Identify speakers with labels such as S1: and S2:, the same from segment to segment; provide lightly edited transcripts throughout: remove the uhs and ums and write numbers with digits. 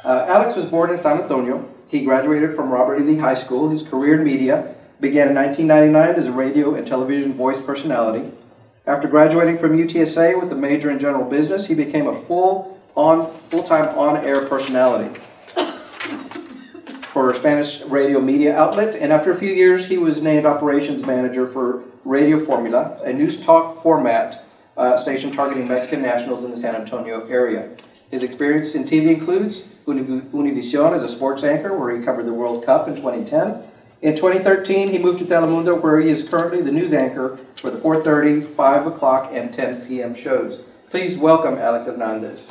S1: Alex was born in San Antonio. He graduated from Robert E. Lee High School. His career in media began in 1999 as a radio and television voice personality. After graduating from UTSA with a major in general business, he became a full-time on-air personality for a Spanish radio media outlet, and after a few years, he was named operations manager for Radio Formula, a news talk format station targeting Mexican nationals in the San Antonio area. His experience in TV includes Univision as a sports anchor, where he covered the World Cup in 2010. In 2013, he moved to Telemundo, where he is currently the news anchor for the 4:30, 5 o'clock, and 10 p.m. shows. Please welcome Alex Hernandez.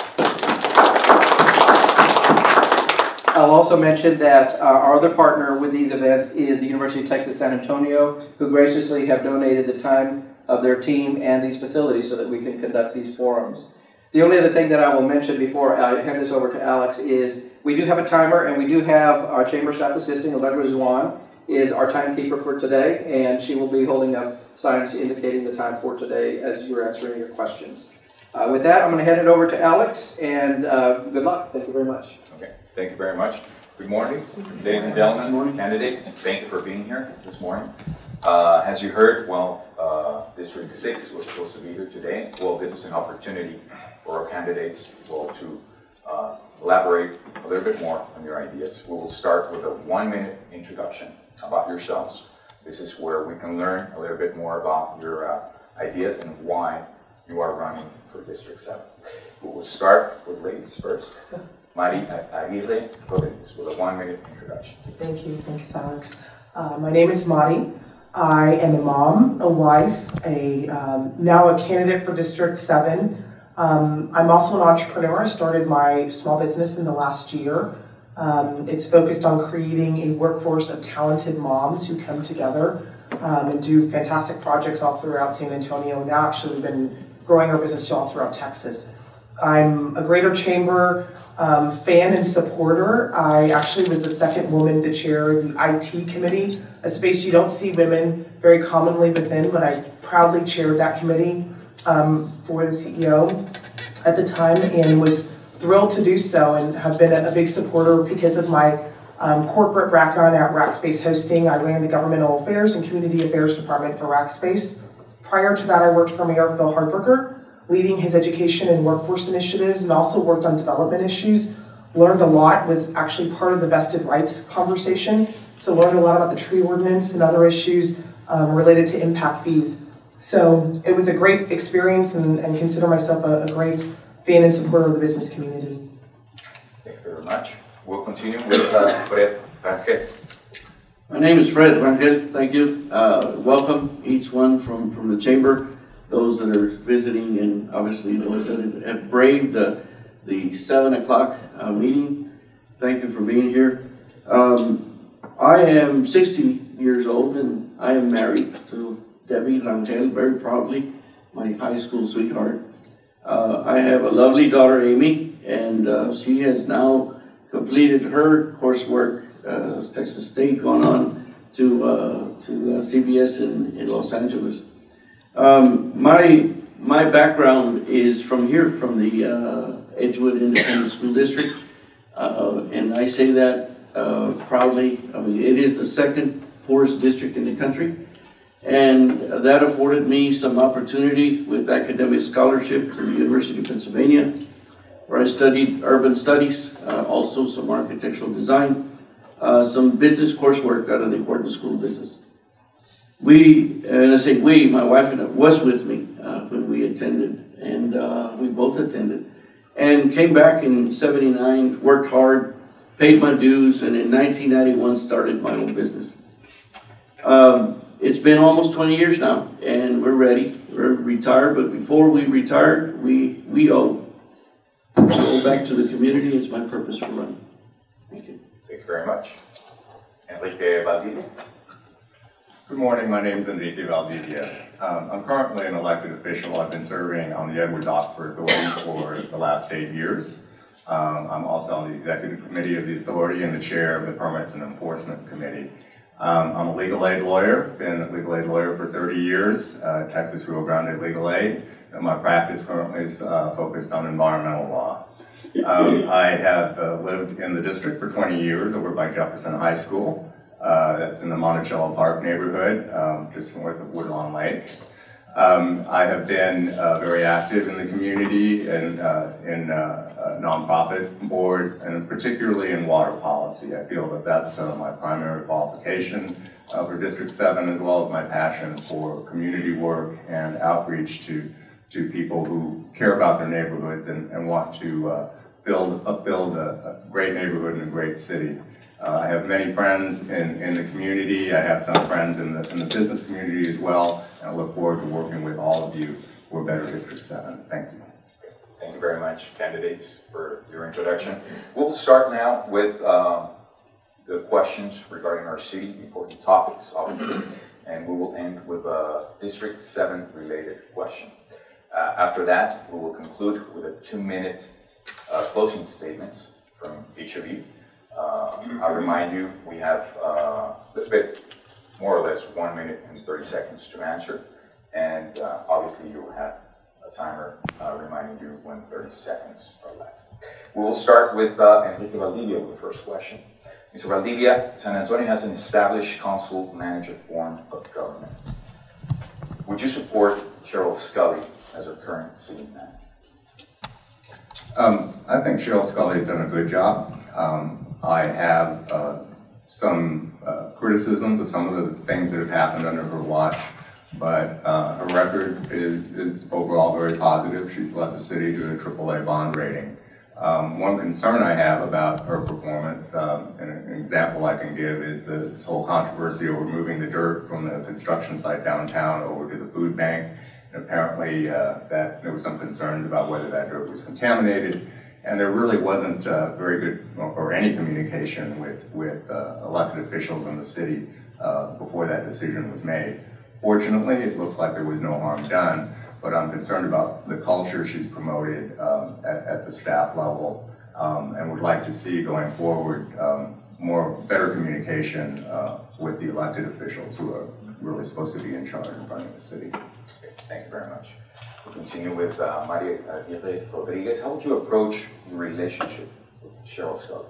S1: I'll also mention that our other partner with these events is the University of Texas San Antonio, who graciously have donated the time of their team and these facilities so that we can conduct these forums. The only other thing that I will mention before I hand this over to Alex is we do have a timer, and we do have our chamber staff assistant, Allegra Zuan, is our timekeeper for today, and she will be holding up signs indicating the time for today as you're answering your questions. With that, I'm going to hand it over to Alex, and good luck. Thank you very much.
S2: Okay, thank you very much. Good morning, ladies and gentlemen, candidates. Thank you for being here this morning. As you heard, District 6 was supposed to be here today. Well, this is an opportunity for our candidates to elaborate a little bit more on your ideas. We will start with a 1-minute introduction about yourselves. This is where we can learn a little bit more about your ideas and why you are running for District 7. We will start with ladies first. Mari Aguirre Rodriguez with a 1-minute introduction.
S3: Thank you. Thanks, Alex. My name is Mari. I am a mom, a wife, now a candidate for District 7. I'm also an entrepreneur. I started my small business in the last year. It's focused on creating a workforce of talented moms who come together and do fantastic projects all throughout San Antonio. And now actually we've been growing our business all throughout Texas. I'm a Greater Chamber fan and supporter. I actually was the second woman to chair the IT committee, a space you don't see women very commonly within, but I proudly chaired that committee for the CEO at the time and was thrilled to do so, and have been a big supporter because of my corporate background at Rackspace Hosting. I ran the Governmental Affairs and Community Affairs Department for Rackspace. Prior to that, I worked for Mayor Phil Hardberger, leading his education and workforce initiatives, and also worked on development issues. Learned a lot, was actually part of the vested rights conversation, so learned a lot about the tree ordinance and other issues related to impact fees. So it was a great experience, and consider myself a great fan and supporter of the business community.
S2: Thank you very much. We'll continue with Fred Rangel.
S4: My name is Fred Rangel. Thank you. Welcome each one from the chamber, those that are visiting, and obviously those that have braved the 7 o'clock meeting. Thank you for being here. I am 60 years old, and I am married to Debbie Rangel, very proudly, my high school sweetheart. I have a lovely daughter, Amy, and she has now completed her coursework, Texas State, gone on to CBS in Los Angeles. My background is from here, from the Edgewood Independent School District, and I say that proudly. I mean, it is the second poorest district in the country, and that afforded me some opportunity with academic scholarship to the University of Pennsylvania, where I studied urban studies, also some architectural design, some business coursework out of the Wharton School of Business. And I say we, my wife and I, was with me when we attended, and we both attended, and came back in '79, worked hard, paid my dues, and in 1991 started my own business. It's been almost 20 years now, and we're ready. We're retired, but before we retired, we owe. Go back to the community is my purpose for running. Thank you.
S2: Thank you very much. Enrique Valdivia.
S5: Good morning, my name is Enrique Valdivia. I'm currently an elected official. I've been serving on the Edward Dockford Authority for the last 8 years. I'm also on the executive committee of the authority and the chair of the Permits and Enforcement Committee. I'm a legal aid lawyer, been a legal aid lawyer for 30 years, Texas Rio Grande Legal Aid, and my practice currently is focused on environmental law. I have lived in the district for 20 years over by Jefferson High School. That's in the Monticello Park neighborhood, just north of Woodlawn Lake. I have been very active in the community and in nonprofit boards, and particularly in water policy. I feel that that's my primary qualification for District 7, as well as my passion for community work and outreach to people who care about their neighborhoods and want to upbuild a great neighborhood and a great city. I have many friends in the community. I have some friends in the business community as well. And I look forward to working with all of you for Better District 7. Thank you.
S2: Thank you very much, candidates, for your introduction. We'll start now with the questions regarding our city, important topics, obviously, and we will end with a District 7 related question. After that, we will conclude with a 2-minute closing statements from each of you. I'll remind you, we have more or less 1 minute and 30 seconds to answer, and obviously you will have a timer reminding you when 30 seconds are left. We will start with Enrique Valdivia with the first question. Mr. Valdivia, San Antonio has an established council-manager form of government. Would you support Cheryl Scully as our current city manager?
S5: I think Cheryl Scully has done a good job. I have some criticisms of some of the things that have happened under her watch, but her record is overall very positive. She's led the city to a AAA bond rating. One concern I have about her performance, and an example I can give, is this whole controversy over moving the dirt from the construction site downtown over to the food bank. And apparently that there was some concerns about whether that dirt was contaminated, and there really wasn't very good or any communication with elected officials in the city before that decision was made. Fortunately, it looks like there was no harm done, but I'm concerned about the culture she's promoted at the staff level, and would like to see going forward better communication with the elected officials who are really supposed to be in charge and running the city.
S2: Okay, thank you very much. We'll continue with Maria Aguirre Rodriguez. How would you approach your relationship with Cheryl Scully?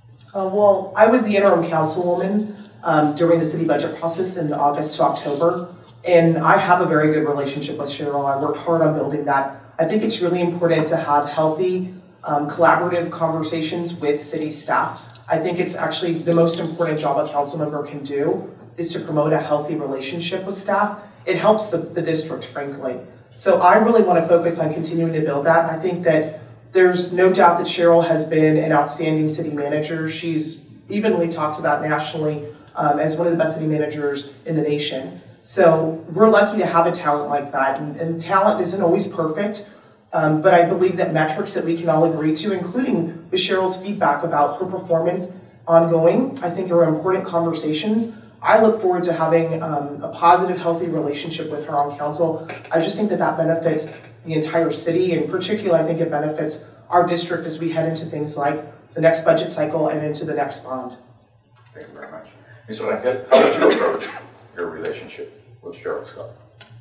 S3: Well, I was the interim councilwoman during the city budget process in August to October, and I have a very good relationship with Cheryl. I worked hard on building that. I think it's really important to have healthy, collaborative conversations with city staff. I think it's actually the most important job a council member can do is to promote a healthy relationship with staff. It helps the district, frankly. So I really want to focus on continuing to build that. I think that there's no doubt that Cheryl has been an outstanding city manager. She's evenly talked about nationally as one of the best city managers in the nation. So we're lucky to have a talent like that. And talent isn't always perfect, but I believe that metrics that we can all agree to, including with Cheryl's feedback about her performance ongoing, I think are important conversations. I look forward to having a positive, healthy relationship with her on council. I just think that that benefits the entire city, and particularly I think it benefits our district as we head into things like the next budget cycle and into the next bond.
S2: Thank you very much. Ms. Rangel, how would you approach your relationship with Cheryl Scully?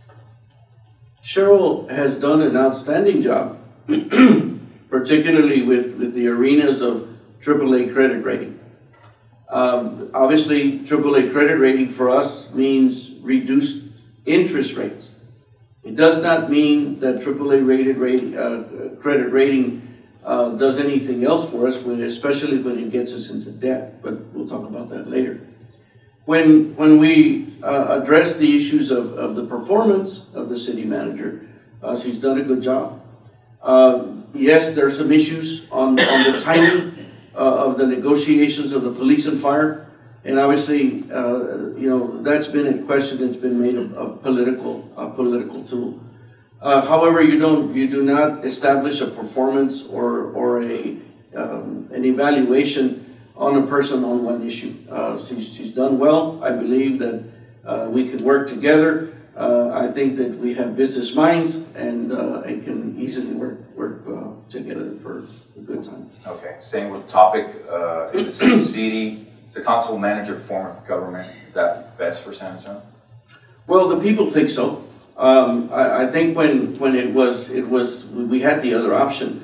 S4: Cheryl has done an outstanding job, particularly with the arenas of AAA credit rating. Obviously, AAA credit rating for us means reduced interest rates. It does not mean that AAA credit rating does anything else for us, especially when it gets us into debt, but we'll talk about that later. When we address the issues of the performance of the city manager, she's done a good job. Yes, there are some issues on the timing of the negotiations of the police and fire, and obviously, that's been a question that's been made a political tool. However, you do not establish a performance or an evaluation on a person on one issue. She's done well. I believe that we can work together. I think that we have business minds and can easily work together for a good time.
S2: Okay, staying with the topic, is the city, is the council manager form of government, is that best for San Antonio?
S4: Well, the people think so. I think when we had the other option,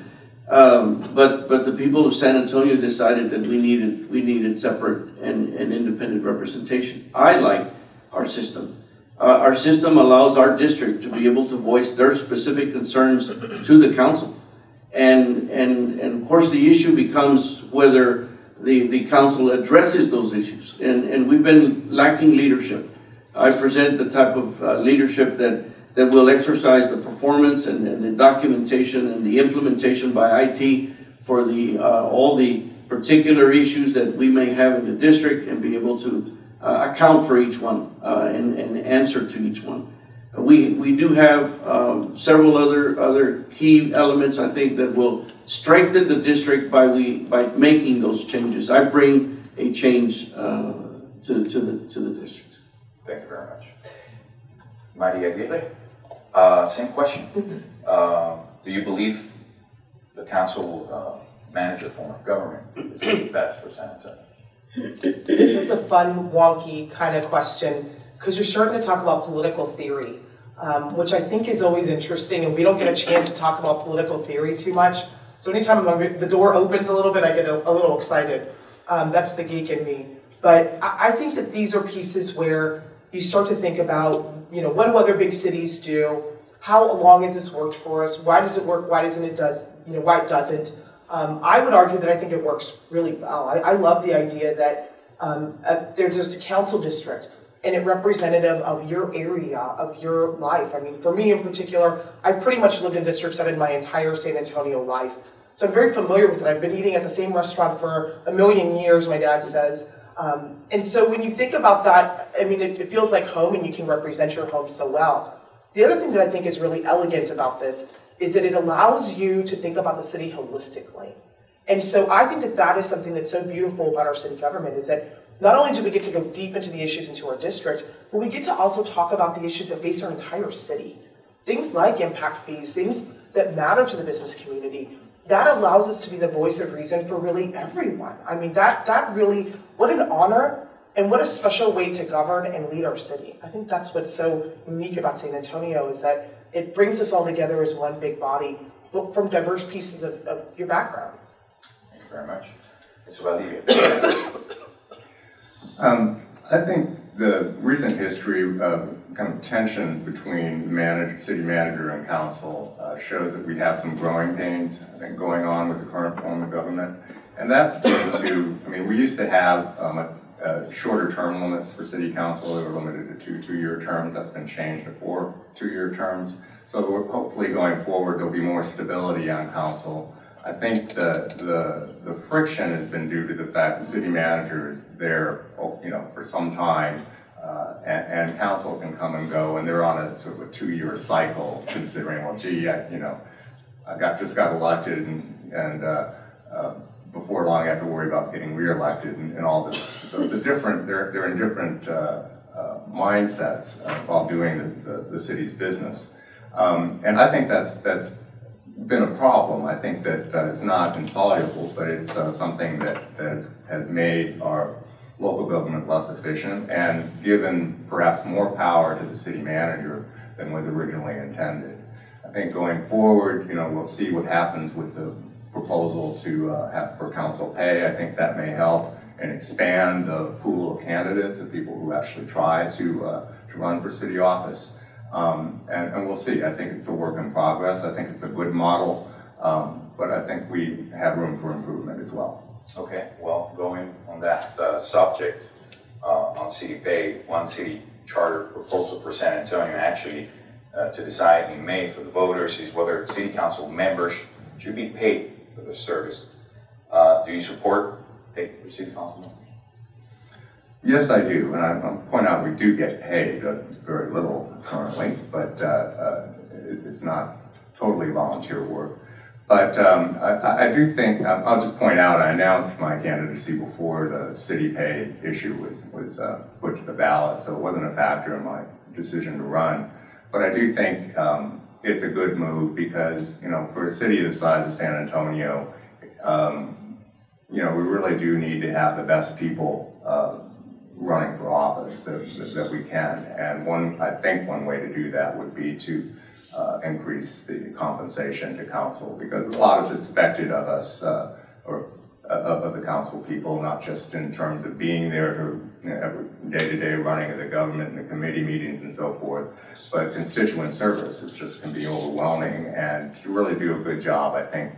S4: But the people of San Antonio decided that we needed separate and independent representation. I like our system. Our system allows our district to be able to voice their specific concerns to the council. And of course the issue becomes whether the council addresses those issues. And we've been lacking leadership. I present the type of leadership that will exercise the performance and the documentation and the implementation by IT for all the particular issues that we may have in the district, and be able to account for each one and answer to each one. We do have several other key elements, I think, that will strengthen the district by making those changes. I bring a change to the district.
S2: Thank you very much. Maria Aguirre, same question. Do you believe the council manager form of government is what's best for San Antonio?
S3: This is a fun, wonky kind of question, because you're starting to talk about political theory, which I think is always interesting, and we don't get a chance to talk about political theory too much. So anytime the door opens a little bit, I get a little excited. That's the geek in me. But I think that these are pieces where you start to think about, what do other big cities do? How long has this worked for us? Why does it work? Why doesn't it why it doesn't? I would argue that I think it works really well. I love the idea that there's a council district and it representative of your area, of your life. I mean, for me in particular, I've pretty much lived in District 7 my entire San Antonio life. So I'm very familiar with it. I've been eating at the same restaurant for a million years, my dad says. And so when you think about that, I mean, it feels like home, and you can represent your home so well. The other thing that I think is really elegant about this is that it allows you to think about the city holistically. And so I think that that is something that's so beautiful about our city government, is that not only do we get to go deep into the issues into our district, but we get to also talk about the issues that face our entire city. Things like impact fees, things that matter to the business community. That allows us to be the voice of reason for really everyone. I mean, that really, what an honor and what a special way to govern and lead our city. I think that's what's so unique about San Antonio, is that it brings us all together as one big body from diverse pieces of your background.
S2: Thank you very much. Mr. Valdivia.
S5: I think the recent history of kind of tension between city manager and council shows that we have some growing pains, I think, going on with the current form of government. And that's due to, we used to have shorter term limits for city council. They were limited to 2-year terms. That's been changed to 4 2-year terms. So hopefully going forward, there'll be more stability on council. I think the friction has been due to the fact the city manager is there, for some time, and council can come and go, and they're on a sort of a 2-year cycle, considering, well, gee, I just got elected, and before long I have to worry about getting reelected and all this. So it's they're in different mindsets while doing the city's business. And I think that's been a problem. I think that it's not insoluble, but it's something that has made our local government less efficient and given perhaps more power to the city manager than was originally intended. I think going forward, we'll see what happens with the proposal for council pay. I think that may help and expand the pool of candidates of people who actually try to run for city office. And we'll see. I think it's a work in progress. I think it's a good model, but I think we have room for improvement as well.
S2: Okay, well, going on that subject, on city pay, one city charter proposal for San Antonio actually to decide in May for the voters is whether city council members should be paid for the service. Do you support pay for city council members?
S5: Yes, I do, and I'll point out we do get paid very little currently, but it's not totally volunteer work. But I do think, I'll just point out, I announced my candidacy before the city pay issue was put to the ballot, so it wasn't a factor in my decision to run. But I do think it's a good move because, for a city the size of San Antonio, we really do need to have the best people running for office that we can. And I think one way to do that would be to increase the compensation to council, because a lot is expected of us, or of the council people, not just in terms of being there to, every day-to-day running of the government and the committee meetings and so forth, but constituent service is just can be overwhelming, and to really do a good job, I think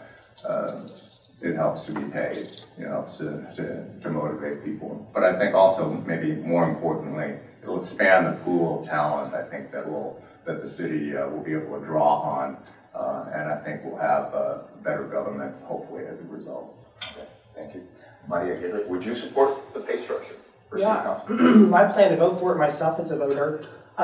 S5: it helps to be paid, helps to motivate people. But I think also, maybe more importantly, it'll expand the pool of talent, I think, that the city will be able to draw on, and I think we'll have better government, hopefully, as a result.
S2: Okay, thank you. Maria Aguirre, would you support the pay structure for city council?
S3: I plan to vote for it myself as a voter,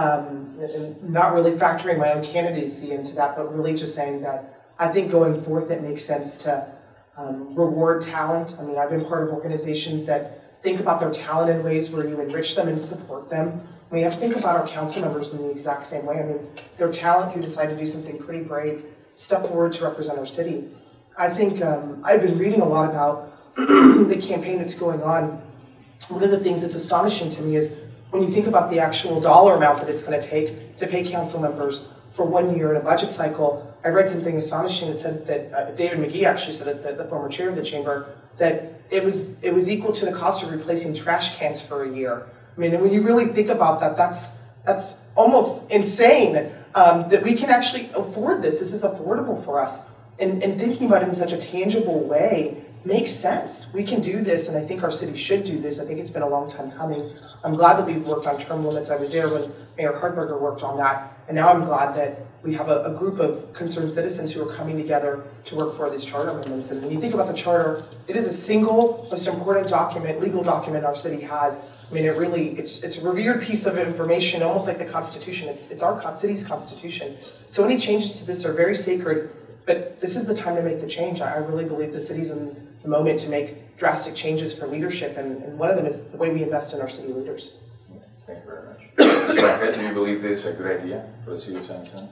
S3: not really factoring my own candidacy into that, but really just saying that I think going forth it makes sense to reward talent. I mean, I've been part of organizations that think about their talent in ways where you enrich them and support them. We have to think about our council members in the exact same way. I mean, their talent who decide to do something pretty brave, step forward to represent our city. I think I've been reading a lot about the campaign that's going on. One of the things that's astonishing to me is when you think about the actual dollar amount that it's going to take to pay council members for 1 year in a budget cycle. I read something astonishing that said that David McGee actually said it, the former chair of the chamber, that it was equal to the cost of replacing trash cans for a year. I mean, and when you really think about that, that's almost insane that we can actually afford this. This is affordable for us. And thinking about it in such a tangible way makes sense. We can do this, and I think our city should do this. I think it's been a long time coming. I'm glad that we've worked on term limits. I was there when Mayor Hardberger worked on that, and now I'm glad that we have a group of concerned citizens who are coming together to work for these charter amendments. And when you think about the charter, it is a single, most important document, legal document our city has. I mean, it's a revered piece of information, almost like the Constitution. It's our city's Constitution. So any changes to this are very sacred, but this is the time to make the change. I really believe the city's in the moment to make drastic changes for leadership, and one of them is the way we invest in our city leaders.
S2: Thank you very much. Mr. Blanket, do you believe this is a good idea for the city of San Antonio?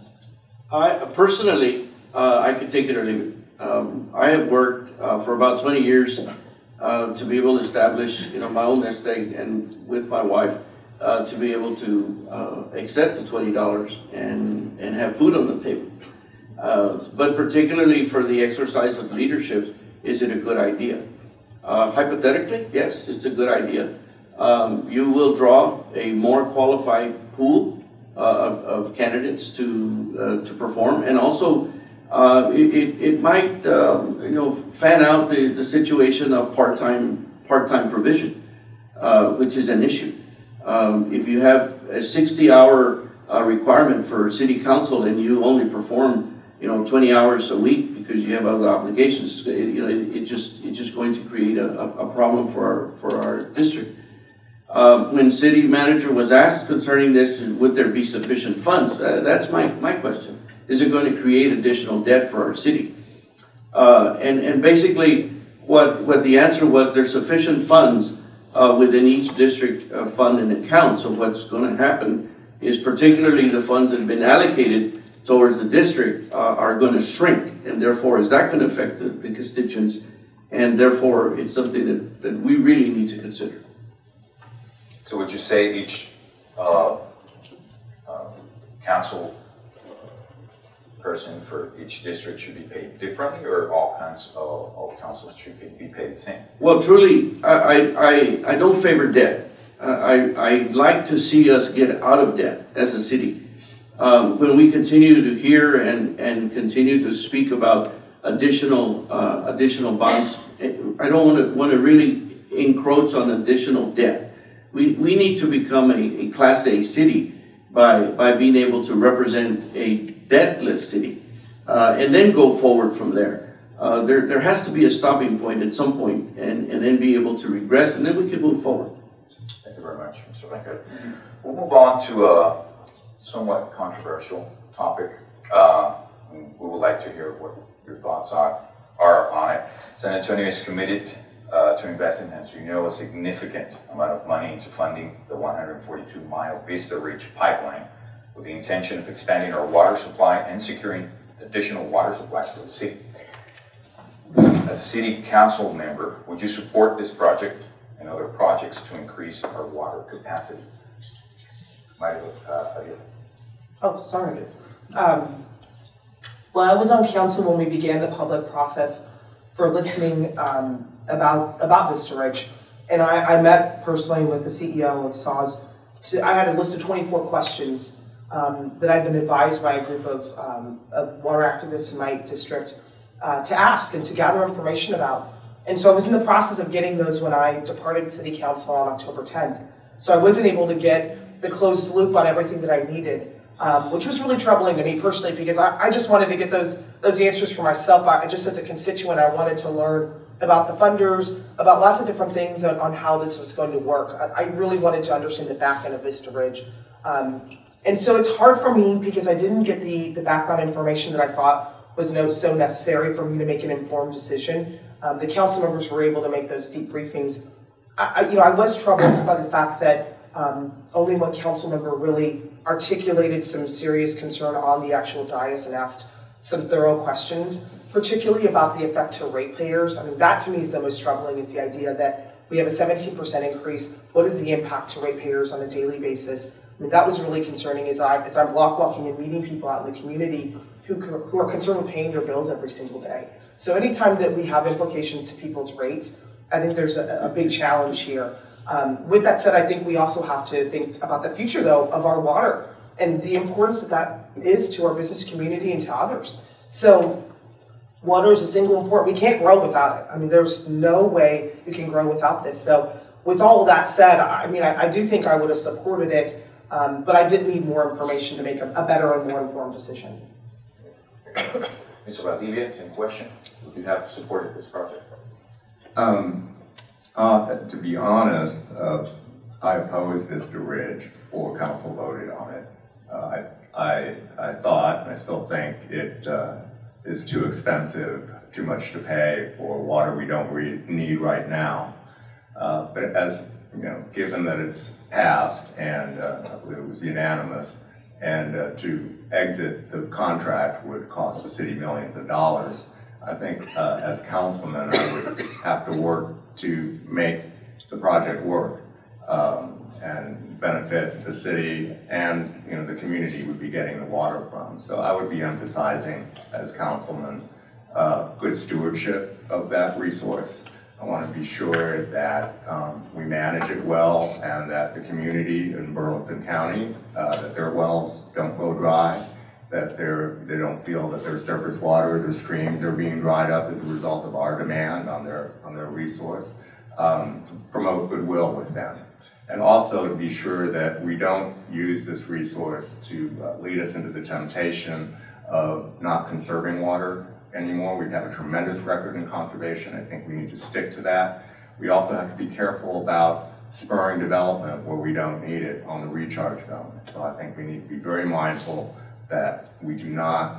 S4: Personally, I could take it or leave it. I have worked for about 20 years to be able to establish, my own nest egg, and with my wife, to be able to accept the $20 and have food on the table. But particularly for the exercise of leadership, is it a good idea? Hypothetically, yes, it's a good idea. You will draw a more qualified pool of candidates to perform, and also it might fan out the situation of part-time provision, which is an issue. If you have a 60-hour requirement for city council and you only perform 20 hours a week because you have other obligations, it's just going to create a problem for our district. When city manager was asked concerning this, would there be sufficient funds? That's my question. Is it going to create additional debt for our city? And basically, what the answer was, there's sufficient funds within each district fund and account. So what's going to happen is, particularly the funds that have been allocated towards the district are going to shrink, and therefore is that going to affect the constituents, and therefore it's something that we really need to consider.
S2: So would you say each council person for each district should be paid differently, or all councils should be paid the same? Well,
S4: truly, I don't favor debt. I like to see us get out of debt as a city. When we continue to hear and continue to speak about additional bonds, I don't want to really encroach on additional debt. We need to become a Class A city by being able to represent a debtless city, and then go forward from there. There has to be a stopping point at some point, and then be able to regress, and then we can move forward.
S2: Thank you very much, Mr. Blanket. We'll move on to a somewhat controversial topic. We would like to hear what your thoughts are on it. San Antonio is committed to investing, as you know, a significant amount of money into funding the 142-mile Vista Ridge pipeline, with the intention of expanding our water supply and securing additional water supplies for the city. As a city council member, would you support this project and other projects to increase our water capacity?
S3: Oh, sorry. Well, I was on council when we began the public process for listening about Vista Ridge. And I met personally with the CEO of SAWS. I had a list of 24 questions that I'd been advised by a group of water activists in my district to ask and to gather information about. And so I was in the process of getting those when I departed City Council on October 10th. So I wasn't able to get the closed loop on everything that I needed, which was really troubling to me personally because I just wanted to get those answers for myself. Just as a constituent, I wanted to learn about the funders, about lots of different things on how this was going to work. I really wanted to understand the back end of Vista Ridge. And so it's hard for me because I didn't get the background information that I thought was so necessary for me to make an informed decision. The council members were able to make those deep briefings. I was troubled by the fact that only one council member really articulated some serious concern on the actual dais and asked some thorough questions, particularly about the effect to ratepayers. I mean, that to me is the most troubling, is the idea that we have a 17% increase. What is the impact to ratepayers on a daily basis? I mean, that was really concerning as I'm block walking and meeting people out in the community who are concerned with paying their bills every single day. So anytime that we have implications to people's rates, I think there's a big challenge here. With that said, I think we also have to think about the future, though, of our water and the importance that is to our business community and to others. So water is a single important, we can't grow without it. I mean, there's no way you can grow without this. So with all of that said, I mean, I do think I would have supported it, but I did need more information to make a better and more informed decision.
S2: Mr. Valdivia, same question. Would you have supported this project?
S5: To be honest, I opposed Vista Ridge before council voted on it. I thought, and I still think, it is too expensive, too much to pay for water we don't need right now. But as you know, given that it's passed, and I believe it was unanimous, and to exit the contract would cost the city millions of dollars, I think as councilman I would have to work to make the project work and benefit the city and the community would be getting the water from. So I would be emphasizing as councilman good stewardship of that resource. I want to be sure that we manage it well and that the community in Burleson County, that their wells don't go dry, that they don't feel that their surface water, their streams are being dried up as a result of our demand on their resource. Promote goodwill with them. And also to be sure that we don't use this resource to lead us into the temptation of not conserving water anymore. We have a tremendous record in conservation. I think we need to stick to that. We also have to be careful about spurring development where we don't need it on the recharge zone. So I think we need to be very mindful that we do not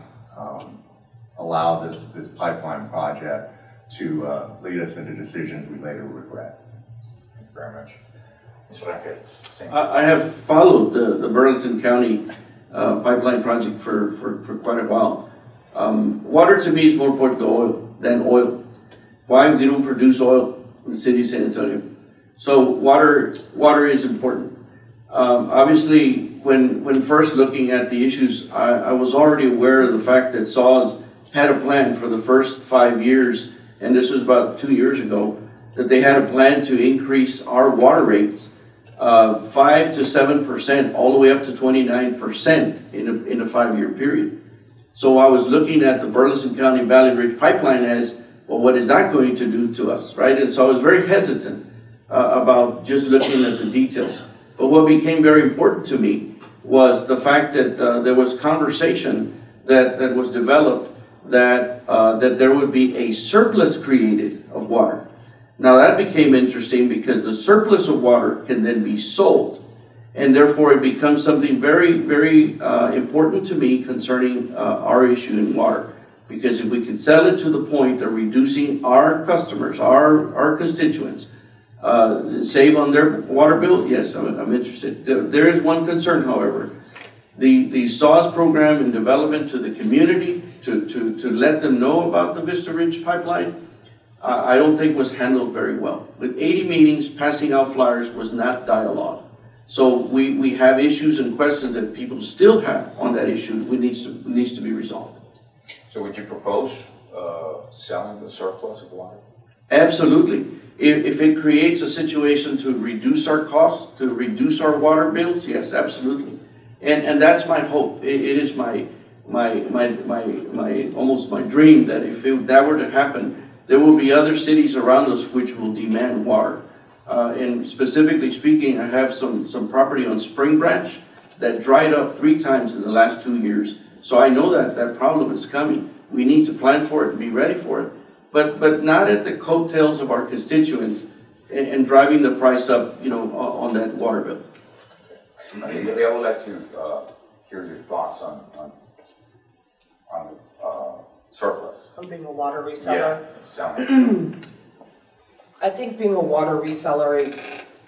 S5: allow this pipeline project to lead us into decisions we later regret.
S2: Thank you very much. Mr. Rangel, same.
S4: I have followed the Burleson County pipeline project for quite a while. Water to me is more important than oil. Why? We don't produce oil in the city of San Antonio. So water is important. Obviously, when first looking at the issues, I was already aware of the fact that SAWS had a plan for the first 5 years, and this was about 2 years ago, that they had a plan to increase our water rates 5 to 7%, all the way up to 29% in a 5-year period. So I was looking at the Burleson County Valley Ridge Pipeline as, well, what is that going to do to us, right? And so I was very hesitant about just looking at the details. But what became very important to me was the fact that there was conversation that was developed that there would be a surplus created of water. Now that became interesting because the surplus of water can then be sold. And therefore it becomes something very, very important to me concerning our issue in water. Because if we can sell it to the point of reducing our customers, our constituents, save on their water bill, yes, I'm interested. There is one concern, however. The SAWS program and development to the community, to let them know about the Vista Ridge pipeline, I don't think was handled very well. With 80 meetings, passing out flyers was not dialogue. So we have issues and questions that people still have on that issue, which needs to be resolved.
S2: So would you propose selling the surplus of water?
S4: Absolutely. If it creates a situation to reduce our costs, to reduce our water bills, yes, absolutely. And that's my hope. It is my almost my dream that if that were to happen, there will be other cities around us which will demand water. And specifically speaking, I have some property on Spring Branch that dried up 3 times in the last 2 years. So I know that problem is coming. We need to plan for it and be ready for it. But not at the coattails of our constituents and driving the price up, on that water bill.
S2: I would like to hear your thoughts on surplus.
S3: I'm being a water reseller.
S2: Yeah, selling.
S3: I think being a water reseller is,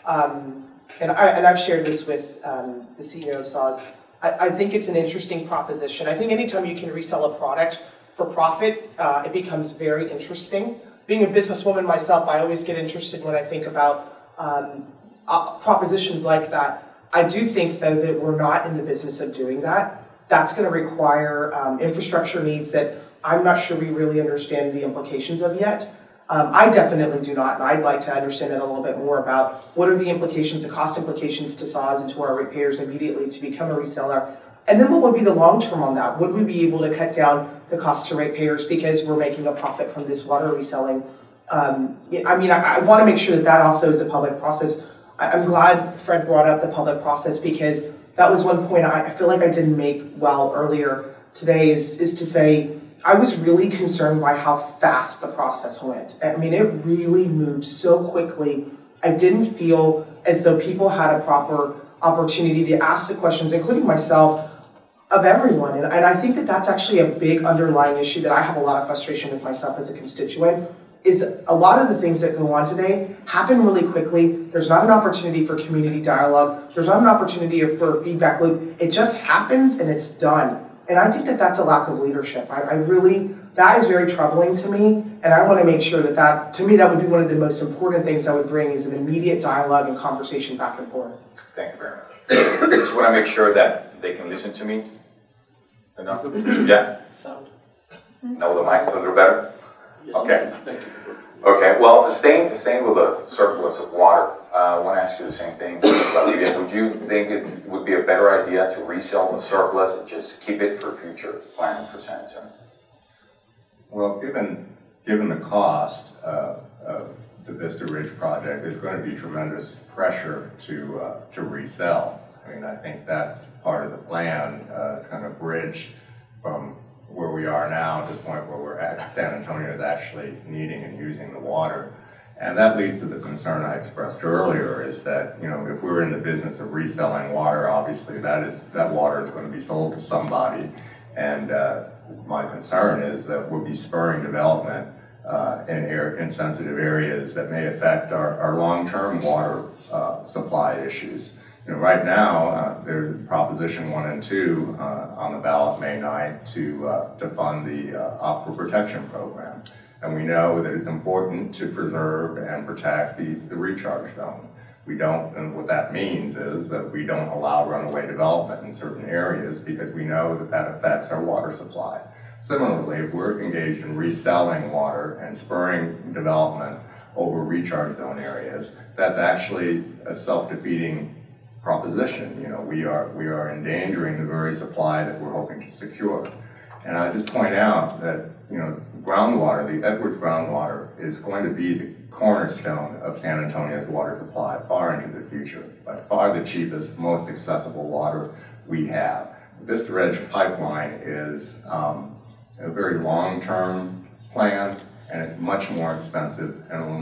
S3: and I've shared this with the CEO of SAWS, I think it's an interesting proposition. I think anytime you can resell a product for profit, it becomes very interesting. Being a businesswoman myself, I always get interested when I think about propositions like that. I do think, though, that we're not in the business of doing that. That's going to require infrastructure needs that I'm not sure we really understand the implications of yet. I definitely do not, and I'd like to understand that a little bit more about what are the implications, the cost implications to SAWS and to our ratepayers immediately to become a reseller. And then what would be the long term on that? Would we be able to cut down the cost to ratepayers because we're making a profit from this water reselling? I want to make sure that also is a public process. I'm glad Fred brought up the public process because that was one point I feel like I didn't make well earlier today is to say, I was really concerned by how fast the process went. I mean, it really moved so quickly. I didn't feel as though people had a proper opportunity to ask the questions, including myself, of everyone. And I think that that's actually a big underlying issue that I have a lot of frustration with myself as a constituent, is a lot of the things that go on today happen really quickly. There's not an opportunity for community dialogue. There's not an opportunity for a feedback loop. It just happens and it's done. And I think that that's a lack of leadership. That is very troubling to me, and I want to make sure that to me, that would be one of the most important things I would bring is an immediate dialogue and conversation back and forth.
S2: Thank you very much. Just want to make sure that they can listen to me. Enough? Yeah? Now the mic's a little better? Okay. Okay, well, staying with the surplus of water, I want to ask you the same thing. Would you think it would be a better idea to resell the surplus and just keep it for future planning for San Antonio?
S5: Well, given the cost of the Vista Ridge project, there's going to be tremendous pressure to resell. I mean, I think that's part of the plan. It's going to bridge from where we are now to the point where we're at. San Antonio is actually needing and using the water. And that leads to the concern I expressed earlier is that, if we're in the business of reselling water, obviously that water is going to be sold to somebody. And my concern is that we'll be spurring development in sensitive areas that may affect our long-term water supply issues. Right now, there's Proposition 1 and 2 on the ballot May 9th to fund the Aquifer Protection Program. And we know that it's important to preserve and protect the recharge zone. And what that means is that we don't allow runaway development in certain areas because we know that affects our water supply. Similarly, if we're engaged in reselling water and spurring development over recharge zone areas, that's actually a self-defeating proposition. We are endangering the very supply that we're hoping to secure. And I just point out that groundwater, the Edwards groundwater, is going to be the cornerstone of San Antonio's water supply far into the future. It's by far the cheapest, most accessible water we have. This Ridge pipeline is a very long-term plan, and it's much more expensive, and it will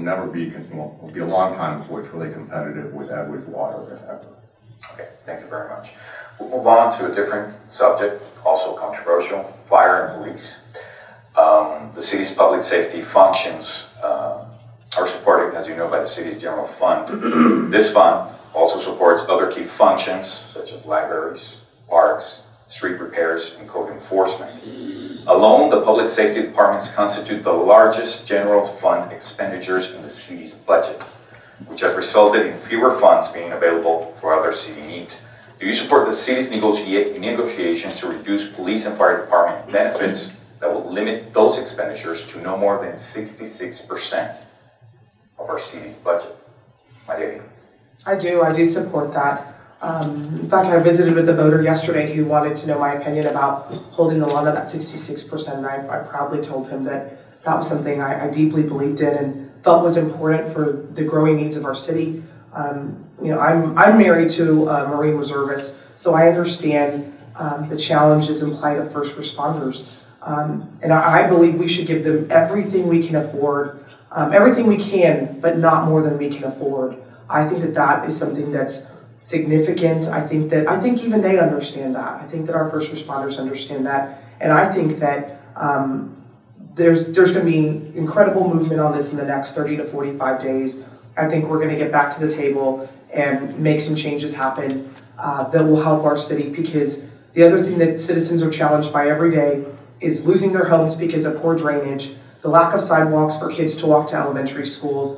S5: be a long time before it's really competitive with Edwards water, if ever.
S2: Okay, thank you very much. We'll move on to a different subject, also controversial, fire and police. The city's public safety functions are supported, as you know, by the city's general fund. This fund also supports other key functions, such as libraries, parks, street repairs, and code enforcement. Alone, the public safety departments constitute the largest general fund expenditures in the city's budget. which has resulted in fewer funds being available for other city needs. Do you support the city's negotiations to reduce police and fire department benefits that will limit those expenditures to no more than 66% of our city's budget? Maria.
S3: I do support that. In fact, I visited with a voter yesterday who wanted to know my opinion about holding the line at that 66%, and I proudly told him that that was something I deeply believed in and felt was important for the growing needs of our city. You know, I'm married to a Marine reservist, so I understand the challenges and plight of first responders. And I believe we should give them everything we can afford, everything we can, but not more than we can afford. I think that is something that's significant. I think even they understand that. I think that our first responders understand that, and I think that there's going to be incredible movement on this in the next 30 to 45 days. I think we're going to get back to the table and make some changes happen that will help our city, because the other thing that citizens are challenged by every day is losing their homes because of poor drainage, the lack of sidewalks for kids to walk to elementary schools,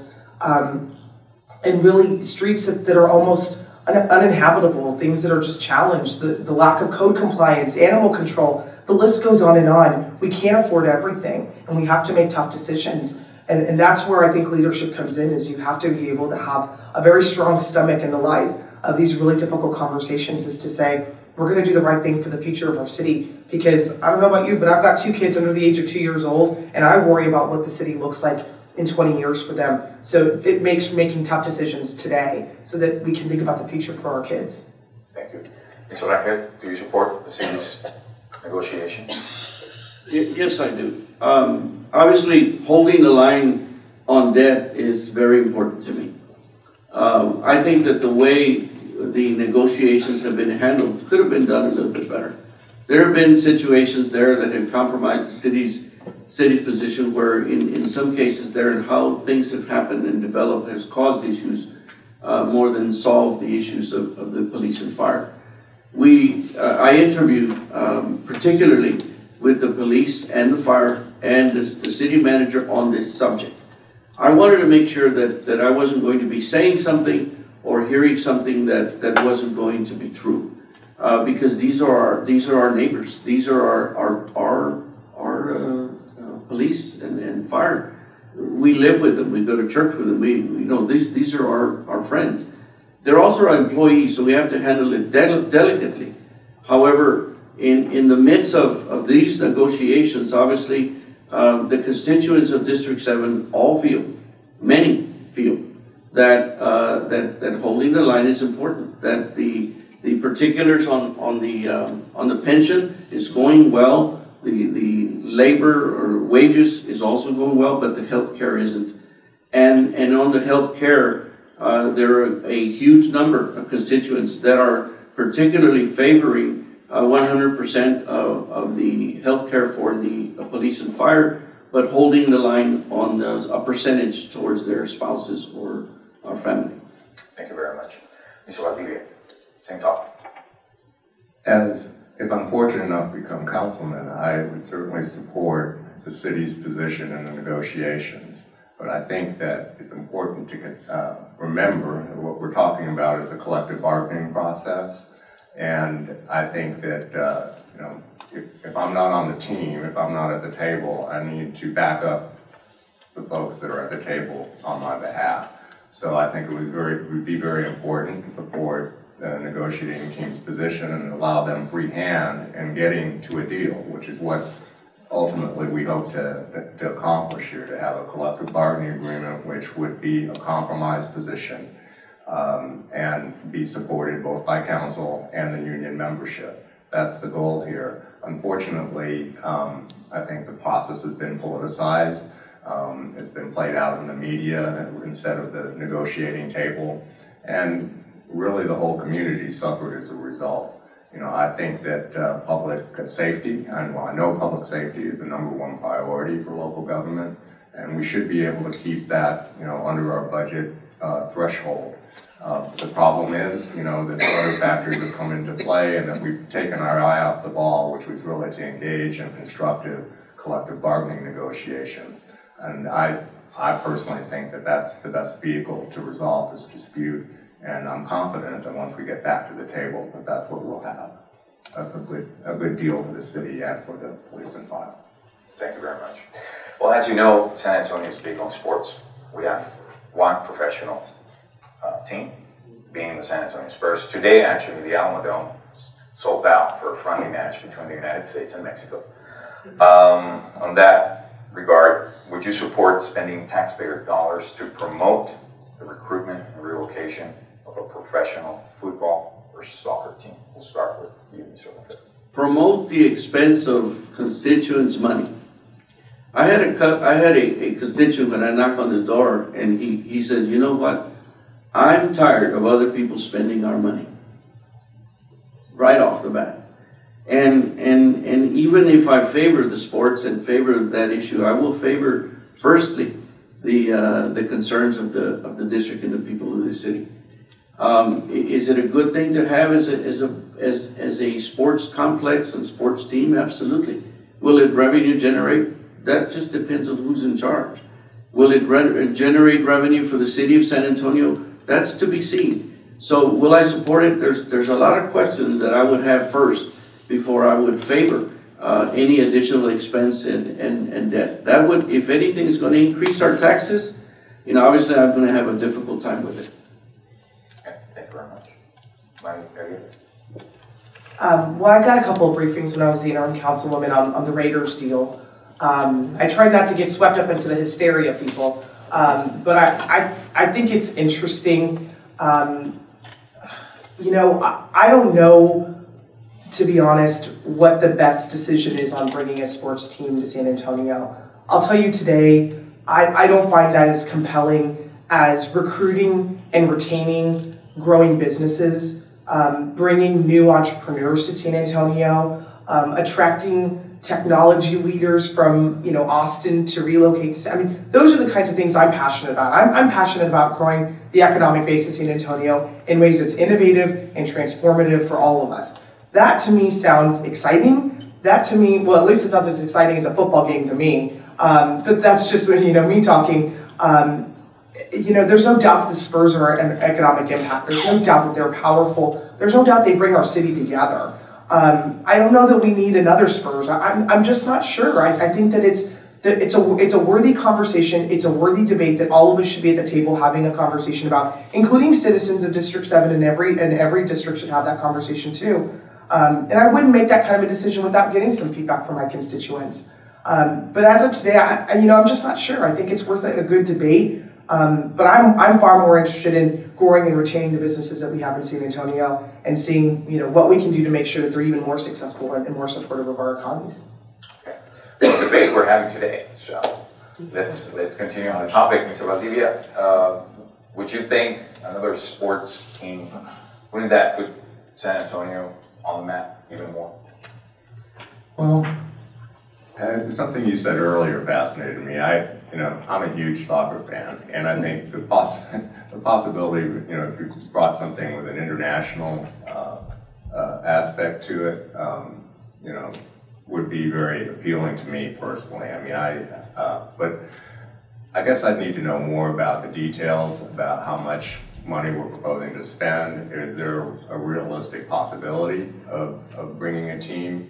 S3: and really streets that are almost uninhabitable, things that are just challenged, the lack of code compliance, animal control, the list goes on and on. We can't afford everything, and we have to make tough decisions. And that's where I think leadership comes in, is you have to be able to have a very strong stomach in the light of these really difficult conversations, is to say, we're going to do the right thing for the future of our city. Because I don't know about you, but I've got 2 kids under the age of 2 years old, and I worry about what the city looks like in 20 years for them. So it makes making tough decisions today so that we can think about the future for our kids.
S2: Thank you. Ms. Rangel, do you support the city's negotiation?
S4: Yes, I do. Obviously, holding the line on debt is very important to me. I think that the way the negotiations have been handled could have been done a little bit better. There have been situations there that have compromised the city's position, where in some cases there, and how things have happened and developed has caused issues more than solved the issues of the police and fire. I interviewed particularly with the police and the fire and the city manager on this subject. I wanted to make sure that I wasn't going to be saying something or hearing something that wasn't going to be true, because these are our neighbors. These are our police and fire. We live with them. We go to church with them. We know these are our friends. They're also our employees, so we have to handle it delicately. However, in the midst of these negotiations, obviously, the constituents of District 7 all feel, many feel, that holding the line is important, that the particulars on the pension is going well, the labor or wages is also going well, but the health care isn't. And on the health care, there are a huge number of constituents that are particularly favoring 100% of the health care for the police and fire, but holding the line on a percentage towards their spouses or our family.
S2: Thank you very much. Mr. Valdivia, same topic.
S5: If I'm fortunate enough to become councilman, I would certainly support the city's position in the negotiations. But I think that it's important to remember that what we're talking about is a collective bargaining process. And I think that if I'm not on the team, if I'm not at the table, I need to back up the folks that are at the table on my behalf. So I think it would be very important to support the negotiating team's position and allow them free hand in getting to a deal, which is what ultimately we hope to accomplish here, to have a collective bargaining agreement which would be a compromise position and be supported both by council and the union membership. That's the goal here. Unfortunately, I think the process has been politicized. It's been played out in the media instead of the negotiating table. And really the whole community suffered as a result. I think that public safety, and I know public safety is the #1 priority for local government, and we should be able to keep that, under our budget threshold. The problem is, that other factors have come into play and that we've taken our eye off the ball, which was really to engage in constructive collective bargaining negotiations. And I personally think that that's the best vehicle to resolve this dispute, and I'm confident that once we get back to the table, that that's what we'll have, a good deal for the city and for the police and fire.
S2: Thank you very much. Well, as you know, San Antonio is big on sports. We have one professional team, being the San Antonio Spurs. Today, actually, the Alamodome sold out for a friendly match between the United States and Mexico. On that regard, would you support spending taxpayer dollars to promote the recruitment and relocation of a professional football or soccer team? We'll start with you, Mr. Lincoln.
S4: Promote the expense of constituents' money. I had a constituent when I knocked on the door, and he says, you know what? I'm tired of other people spending our money. Right off the bat. And even if I favor the sports and favor that issue, I will favor firstly the concerns of the district and the people of the city. Is it a good thing to have as a sports complex and sports team? Absolutely. Will it revenue generate? That just depends on who's in charge. Will it generate revenue for the city of San Antonio? That's to be seen. So will I support it? There's a lot of questions that I would have first before I would favor any additional expense and debt. That would, if anything, is going to increase our taxes. You know, obviously I'm going to have a difficult time with it.
S2: Okay, thank you very much. Mike,
S3: Well, I got a couple of briefings when I was the interim councilwoman on the Raiders deal. I tried not to get swept up into the hysteria, people, but I think it's interesting. You know, I don't know, to be honest, what the best decision is on bringing a sports team to San Antonio. I'll tell you today, I don't find that as compelling as recruiting and retaining growing businesses, bringing new entrepreneurs to San Antonio, attracting technology leaders from, you know, Austin to relocate to, I mean, those are the kinds of things I'm passionate about. I'm passionate about growing the economic base of San Antonio in ways that's innovative and transformative for all of us. That to me sounds exciting. That to me, well, at least it sounds as exciting as a football game to me. But that's just, you know, me talking. You know, there's no doubt that the Spurs are an economic impact. There's no doubt that they're powerful. There's no doubt they bring our city together. I don't know that we need another Spurs. I'm just not sure. I think that it's a worthy conversation. It's a worthy debate that all of us should be at the table having a conversation about, including citizens of District 7, and every district should have that conversation too. And I wouldn't make that kind of a decision without getting some feedback from my constituents. But as of today, I'm just not sure. I think it's worth a good debate. But I'm far more interested in growing and retaining the businesses that we have in San Antonio and seeing, you know, what we can do to make sure that they're even more successful and more supportive of our economies.
S2: Okay. Well, the debate we're having today, so let's continue on the topic. Mr. Valdivia, would you think another sports team, wouldn't that put San Antonio on the map even more?
S5: Well, something you said earlier fascinated me. I'm a huge soccer fan, and I think the possibility, you know, if you brought something with an international aspect to it, you know, would be very appealing to me personally. I mean, but I guess I'd need to know more about the details about how much money we're proposing to spend. Is there a realistic possibility of bringing a team?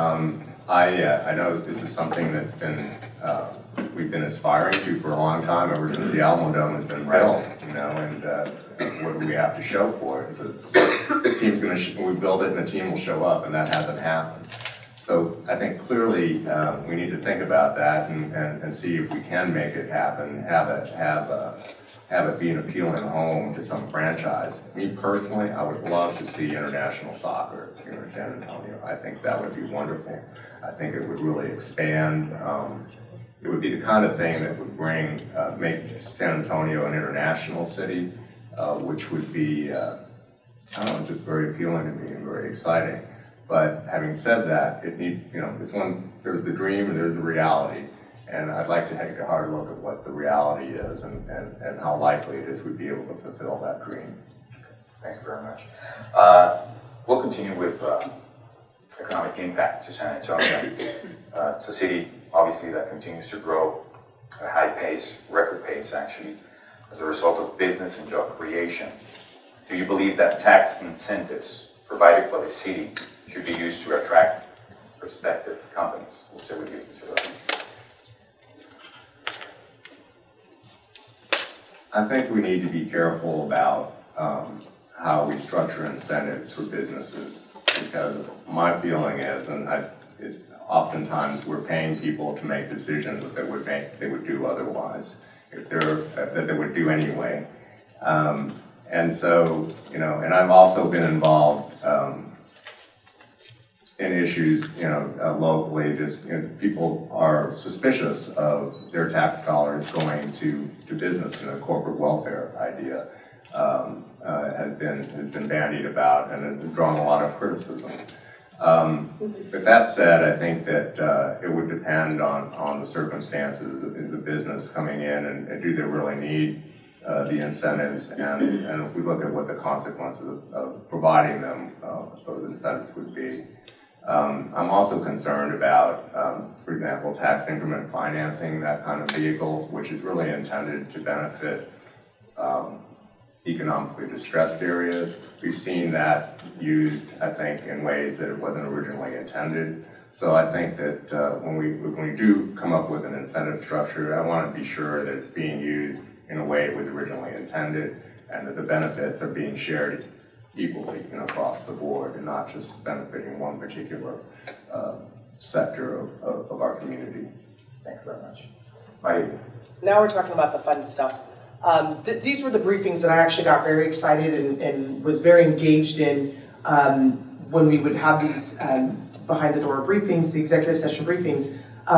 S5: I know this is something that's been we've been aspiring to for a long time, ever since the Alamodome has been built, you know, and what do we have to show for it? So the team's going to, we build it and the team will show up, and that hasn't happened. So I think clearly we need to think about that and see if we can make it happen, have it be an appealing home to some franchise. Me personally, I would love to see international soccer here in San Antonio. I think that would be wonderful. I think it would really expand. It would be the kind of thing that would make San Antonio an international city, which would be, I don't know, just very appealing to me and very exciting. But having said that, it needs, you know, there's the dream and there's the reality. And I'd like to take a hard look at what the reality is and how likely it is we'd be able to fulfill that dream.
S2: Thank you very much. We'll continue with economic impact to San Antonio. It's a city, obviously, that continues to grow at a high pace, record pace actually, as a result of business and job creation. Do you believe that tax incentives provided by the city should be used to attract prospective companies? We'll stay with you, Mr. Levin.
S5: I think we need to be careful about how we structure incentives for businesses, because my feeling is, and oftentimes we're paying people to make decisions that they would do otherwise, that they would do anyway. And so, you know, and I've also been involved in issues, you know, locally. Just, you know, people are suspicious of their tax dollars going to business. You know, corporate welfare idea has been bandied about and has drawn a lot of criticism. But that said, I think that it would depend on the circumstances of the business coming in, and do they really need the incentives, and if we look at what the consequences of providing them, those incentives would be. I'm also concerned about, for example, tax increment financing, that kind of vehicle, which is really intended to benefit economically distressed areas. We've seen that used, I think, in ways that it wasn't originally intended. So I think that when we do come up with an incentive structure, I want to be sure that it's being used in a way it was originally intended, and that the benefits are being shared equally, you know, across the board, and not just benefiting one particular sector of our community.
S2: Thank you very much. Maria.
S3: Now we're talking about the fun stuff. These were the briefings that I actually got very excited and was very engaged in when we would have these behind the door briefings, the executive session briefings.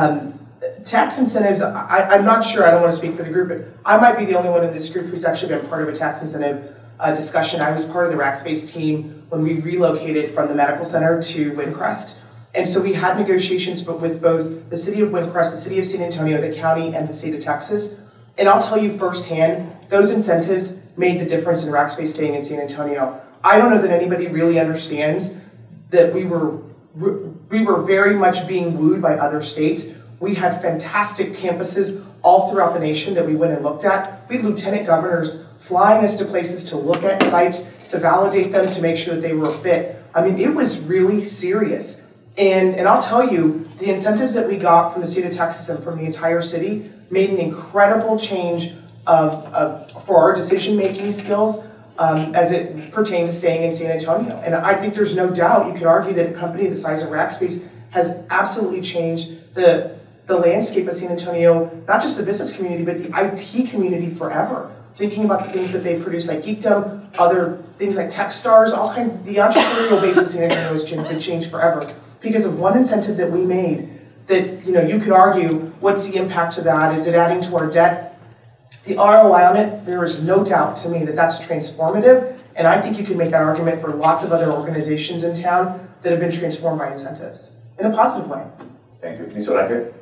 S3: Tax incentives, I'm not sure, I don't want to speak for the group, but I might be the only one in this group who's actually been part of a tax incentive discussion. I was part of the Rackspace team when we relocated from the medical center to Windcrest. And so we had negotiations with both the city of Windcrest, the city of San Antonio, the county, and the state of Texas. And I'll tell you firsthand, those incentives made the difference in Rackspace staying in San Antonio. I don't know that anybody really understands that we were very much being wooed by other states. We had fantastic campuses all throughout the nation that we went and looked at. We had lieutenant governors flying us to places to look at sites, to validate them, to make sure that they were fit. I mean, it was really serious. And I'll tell you, the incentives that we got from the state of Texas and from the entire city made an incredible change for our decision-making skills as it pertained to staying in San Antonio. And I think there's no doubt, you could argue that a company the size of Rackspace has absolutely changed the landscape of San Antonio, not just the business community, but the IT community forever. Thinking about the things that they produce, like Geekdom, other things like Techstars, all kinds of, the entrepreneurial base of San Antonio has been changed forever because of one incentive that we made that, you know, you could argue, what's the impact to that? Is it adding to our debt? The ROI on it, there is no doubt to me that that's transformative, and I think you can make that argument for lots of other organizations in town that have been transformed by incentives in a positive way.
S2: Thank you. Ms. Oraque?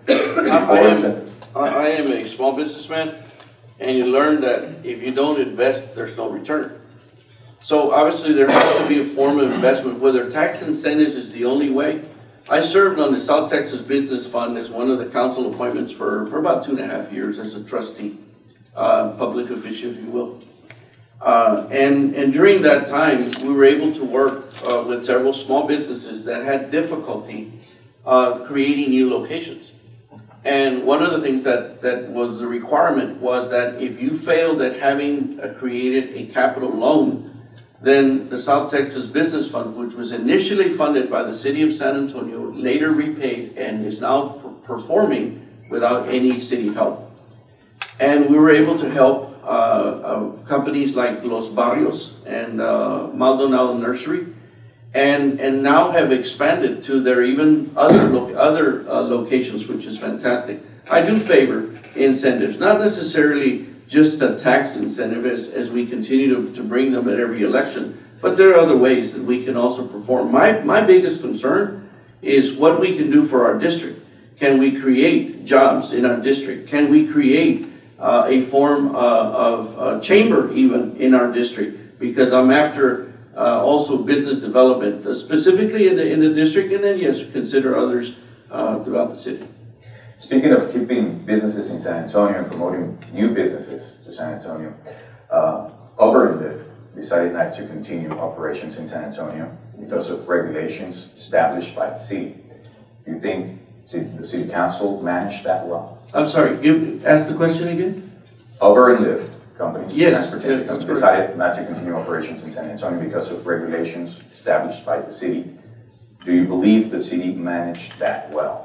S4: I am a small businessman, and you learn that if you don't invest, there's no return. So obviously there has to be a form of investment. Whether tax incentives is the only way. I served on the South Texas Business Fund as one of the council appointments for about 2.5 years as a trustee, public official, if you will. And during that time, we were able to work with several small businesses that had difficulty creating new locations. And one of the things that was the requirement was that if you failed at having created a capital loan, then the South Texas Business Fund, which was initially funded by the city of San Antonio, later repaid and is now performing without any city help. And we were able to help companies like Los Barrios and Maldonado Nursery, and now have expanded to their even other locations, which is fantastic. I do favor incentives, not necessarily just a tax incentive as we continue to bring them at every election, but there are other ways that we can also perform. My biggest concern is what we can do for our district. Can we create jobs in our district? Can we create a form of chamber even in our district? Because I'm after also business development, specifically in the district, and then yes, consider others throughout the city.
S2: Speaking of keeping businesses in San Antonio and promoting new businesses to San Antonio, Uber and Lyft decided not to continue operations in San Antonio because of regulations established by the city. Do you think the city council managed that well?
S4: I'm sorry, ask the question again?
S2: Uber and Lyft companies,
S4: Yes,
S2: transportation
S4: yes,
S2: companies,
S4: that's correct.
S2: decided not to continue operations in San Antonio because of regulations established by the city. Do you believe the city managed that well?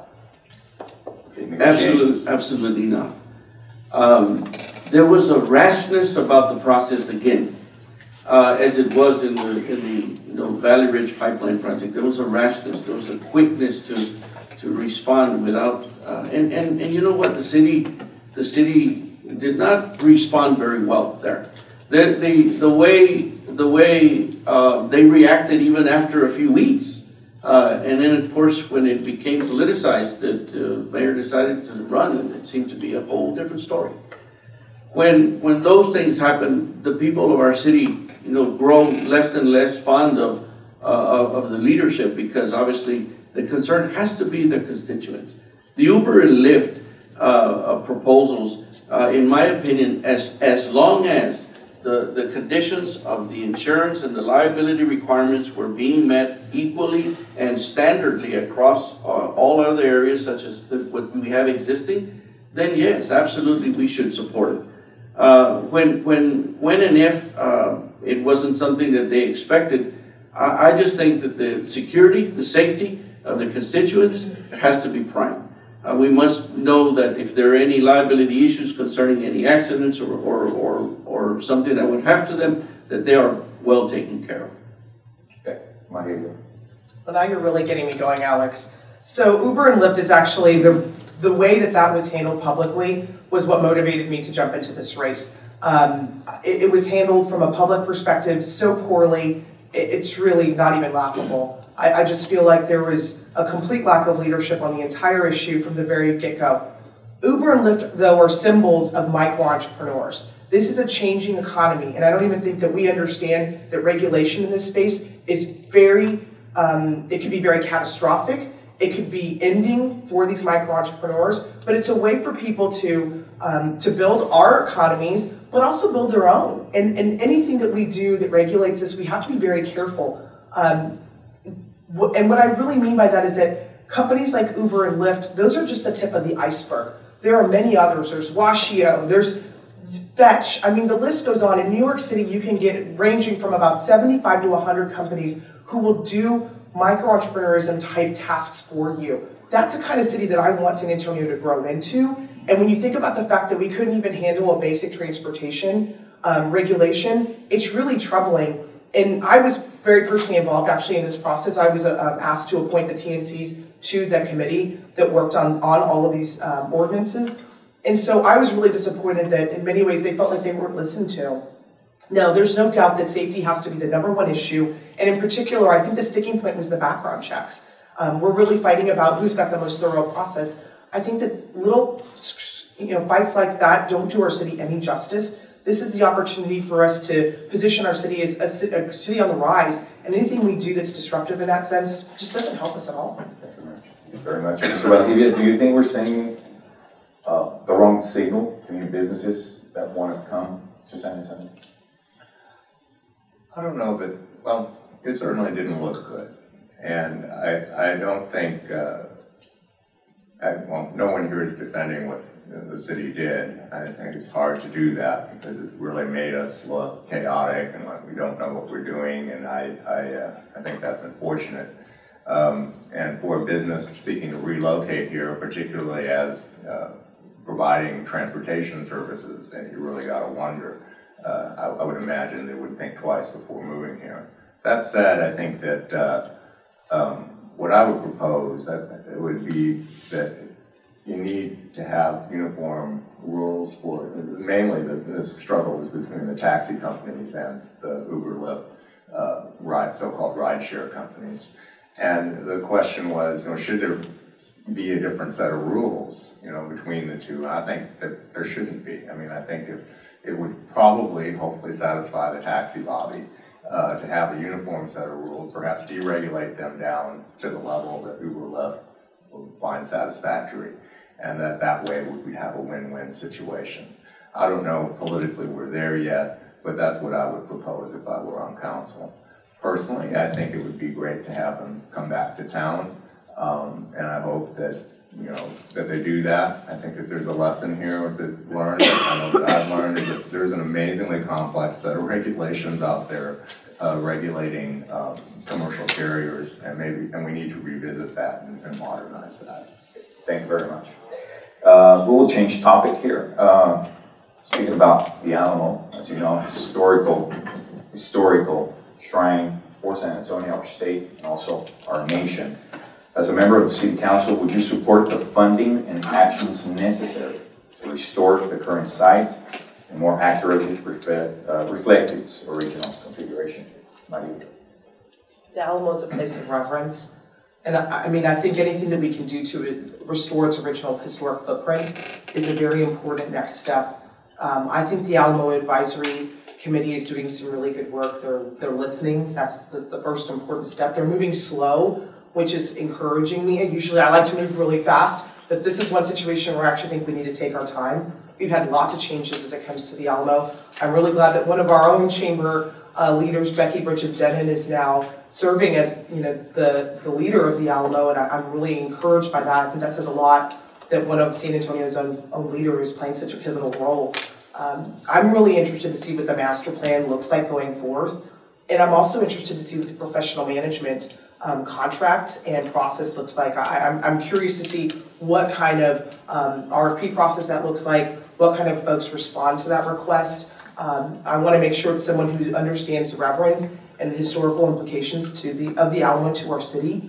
S4: Absolutely not. There was a rashness about the process again, as it was in the Valley Ridge Pipeline project. There was a rashness, there was a quickness to respond without, and you know what, the city did not respond very well there. The way they reacted even after a few weeks. And then, of course, when it became politicized, the mayor decided to run, and it seemed to be a whole different story. When those things happen, the people of our city, grow less and less fond of the leadership, because obviously the concern has to be the constituents. The Uber and Lyft proposals, in my opinion, as long as the conditions of the insurance and the liability requirements were being met equally and standardly across all other areas, such as what we have existing, then yes, absolutely, we should support it. When and if it wasn't something that they expected, I just think that the security, the safety of the constituents has to be prime. We must know that if there are any liability issues concerning any accidents or something that would happen to them, that they are well taken care of.
S2: Okay, Maria.
S3: Well, now you're really getting me going, Alex. So Uber and Lyft is actually, the way that was handled publicly was what motivated me to jump into this race. It was handled from a public perspective so poorly, it's really not even laughable. I just feel like there was a complete lack of leadership on the entire issue from the very get-go. Uber and Lyft, though, are symbols of micro-entrepreneurs. This is a changing economy, and I don't even think that we understand that regulation in this space is it could be very catastrophic. It could be ending for these micro-entrepreneurs, but it's a way for people to build our economies, but also build their own. And anything that we do that regulates this, we have to be very careful. And what I really mean by that is that companies like Uber and Lyft, those are just the tip of the iceberg. There are many others. There's Washio, there's Fetch. I mean, the list goes on. In New York City, you can get ranging from about 75 to 100 companies who will do micro-entrepreneurism type tasks for you. That's the kind of city that I want San Antonio to grow into. And when you think about the fact that we couldn't even handle a basic transportation regulation, it's really troubling. And I was very personally involved actually in this process. I was asked to appoint the TNCs to the committee that worked on all of these ordinances. And so I was really disappointed that in many ways they felt like they weren't listened to. Now, there's no doubt that safety has to be the #1 issue. And in particular, I think the sticking point was the background checks. We're really fighting about who's got the most thorough process. I think that little fights like that don't do our city any justice. This is the opportunity for us to position our city as a city on the rise, and anything we do that's disruptive in that sense just doesn't help us at all.
S2: Thank you very much. Mr. Valdivia, do you think we're sending the wrong signal to new businesses that want to come to San Antonio?
S5: I don't know, but, well, it certainly didn't look good. And I don't think, no one here is defending what the city did. I think it's hard to do that because it really made us look chaotic and like we don't know what we're doing, and I think that's unfortunate. And for a business seeking to relocate here, particularly as providing transportation services, and you really got to wonder. I would imagine they would think twice before moving here. That said, I think that what I would propose that it would be that you need to have uniform rules for, mainly the struggle is between the taxi companies and the Uber, Lyft, so-called rideshare companies. And the question was, should there be a different set of rules, between the two? And I think that there shouldn't be. I mean, I think if it would probably, hopefully satisfy the taxi lobby to have a uniform set of rules, perhaps deregulate them down to the level that Uber, Lyft will find satisfactory. and that way we have a win-win situation. I don't know if politically we're there yet, but that's what I would propose if I were on council. Personally, I think it would be great to have them come back to town, and I hope that that they do that. I think if there's a lesson here that's learned, I know that I've learned, is that there's an amazingly complex set of regulations out there regulating commercial carriers, and we need to revisit that and modernize that.
S2: Thank you very much. We will change topic here. Speaking about the Alamo, as you know, historical shrine for San Antonio, our state, and also our nation. As a member of the City Council, would you support the funding and actions necessary to restore the current site and more accurately reflect its original configuration? Maria.
S3: The Alamo is a place of reverence. And I mean, I think anything that we can do to restore its original historic footprint is a very important next step. I think the Alamo Advisory Committee is doing some really good work. They're listening. That's the first important step. They're moving slow, which is encouraging me. Usually I like to move really fast, but this is one situation where I actually think we need to take our time. We've had lots of changes as it comes to the Alamo. I'm really glad that one of our own chamber leaders, Becky Bridges-Dennon, is now serving as the leader of the Alamo, and I'm really encouraged by that. I think that says a lot that one of San Antonio's own leaders is playing such a pivotal role. I'm really interested to see what the master plan looks like going forth, and I'm also interested to see what the professional management contract and process looks like. I'm curious to see what kind of RFP process that looks like, what kind of folks respond to that request. I want to make sure it's someone who understands the reverence and the historical implications of the Alamo to our city.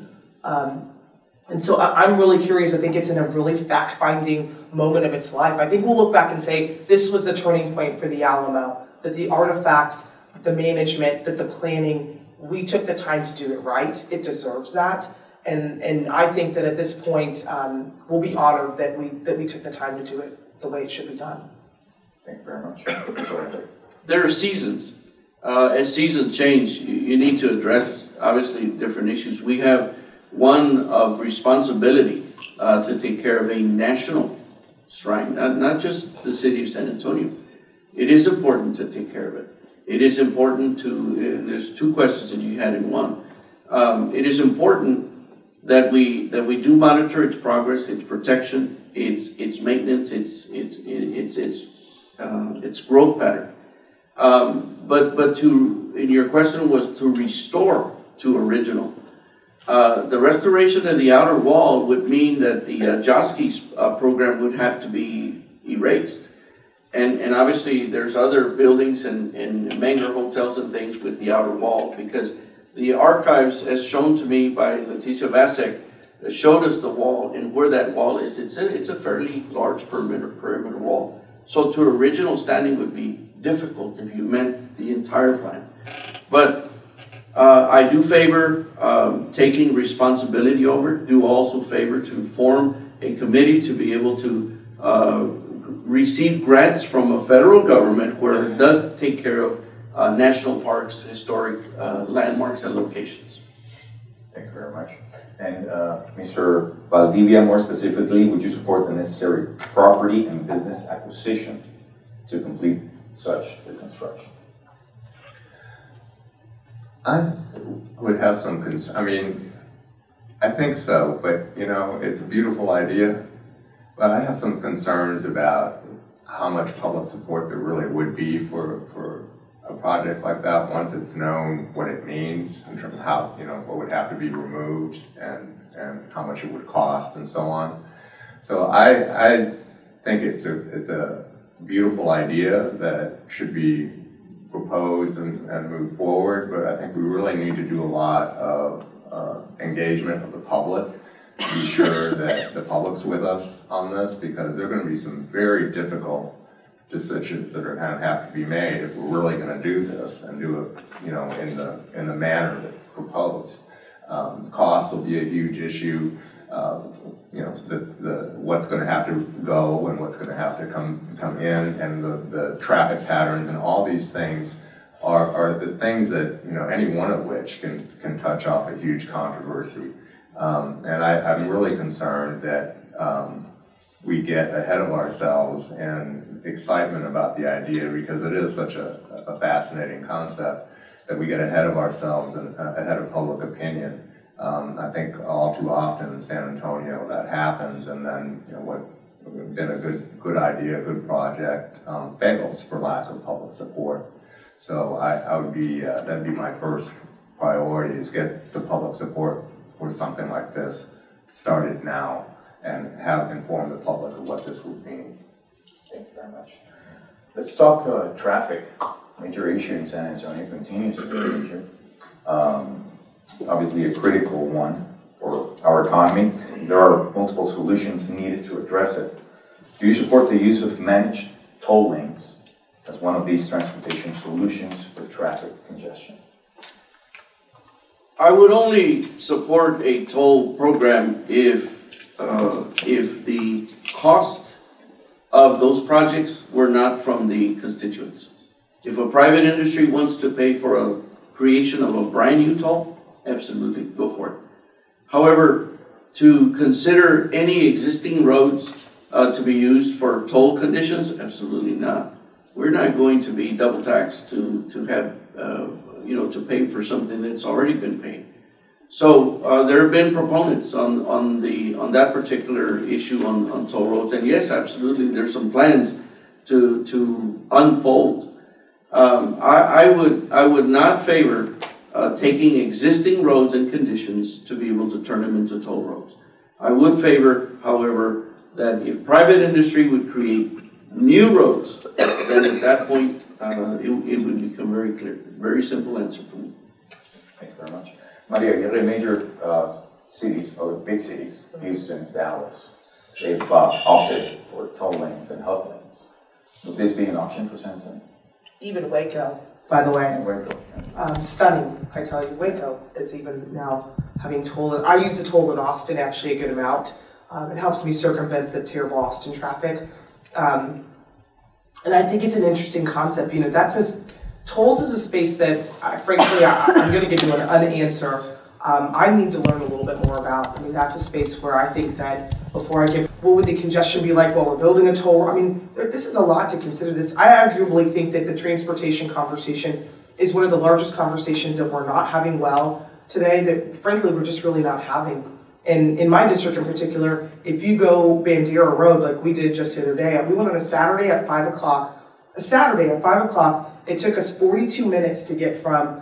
S3: And so I'm really curious. I think it's in a really fact-finding moment of its life. I think we'll look back and say, this was the turning point for the Alamo, that the artifacts, the management, that the planning, we took the time to do it right. It deserves that. And I think that at this point, we'll be honored that we took the time to do it the way it should be done.
S2: Thank you very much.
S4: There are seasons. As seasons change, you need to address, obviously, different issues. We have one of responsibility to take care of a national shrine, not just the city of San Antonio. It is important to take care of it. It is important to, there's two questions that you had in one. It is important that we do monitor its progress, its protection, its maintenance, its growth pattern. But and your question was to restore to original. The restoration of the outer wall would mean that the Joski's program would have to be erased. And obviously there's other buildings and Menger hotels and things with the outer wall, because the archives, as shown to me by Leticia Vasek, showed us the wall and where that wall is. It's a fairly large perimeter wall. So to original standing would be difficult if you meant the entire plan. But I do favor taking responsibility over, do also favor to form a committee to be able to receive grants from a federal government where it does take care of national parks, historic landmarks and locations.
S2: Thank you very much. And Mr. Valdivia, more specifically, would you support the necessary property and business acquisition to complete such reconstruction?
S5: I would have some concern. I mean, I think so, but it's a beautiful idea. But I have some concerns about how much public support there really would be for a project like that once it's known what it means in terms of how, what would have to be removed and how much it would cost and so on. So I think it's a beautiful idea that should be proposed and move forward, but I think we really need to do a lot of engagement of the public to be sure that the public's with us on this, because there are going to be some very difficult decisions that are going to have to be made if we're really going to do this and do it, in the manner that's proposed. Cost will be a huge issue. What's going to have to go and what's going to have to come in, and the traffic patterns and all these things are the things that any one of which can touch off a huge controversy. And I'm really concerned that we get ahead of ourselves in excitement about the idea, because it is such a fascinating concept, that we get ahead of ourselves and ahead of public opinion. I think all too often in San Antonio that happens, and then what would have been a good idea, a good project, fails for lack of public support. So I would be, that'd be my first priority, is get the public support for something like this started now and have informed the public of what this would mean.
S2: Thank you very much. Let's talk traffic. Major issue in San Antonio, continues to be a major. Obviously a critical one for our economy. There are multiple solutions needed to address it. Do you support the use of managed toll lanes as one of these transportation solutions for traffic congestion?
S4: I would only support a toll program if the cost of those projects were not from the constituents. If a private industry wants to pay for a creation of a brand new toll, absolutely, go for it. However, to consider any existing roads to be used for toll conditions, absolutely not. We're not going to be double taxed to have, to pay for something that's already been paid. So there have been proponents on that particular issue on toll roads, and yes, absolutely, there's some plans to unfold. I would not favor taking existing roads and conditions to be able to turn them into toll roads. I would favor, however, that if private industry would create new roads, then at that point it would become very clear. Very simple answer for me.
S2: Thank you very much. Maria, you have major cities, or big cities, Houston, Dallas, they've opted for toll lanes and hub lanes. Would this be an option for San Antonio?
S3: Even Waco, by the way.
S2: Waco.
S3: Stunning, I tell you. Waco is even now having toll. I use the toll in Austin actually a good amount. It helps me circumvent the terrible Austin traffic. And I think it's an interesting concept. Tolls is a space that, frankly, I'm going to give you an answer. I need to learn a little bit more about. That's a space where I think that before I get, what would the congestion be like while we're building a toll? This is a lot to consider. I arguably think that the transportation conversation is one of the largest conversations that we're not having well today, that frankly we're just really not having. And in my district in particular, if you go Bandera Road like we did just the other day, we went on a Saturday at 5 o'clock. A Saturday at 5 o'clock, it took us 42 minutes to get from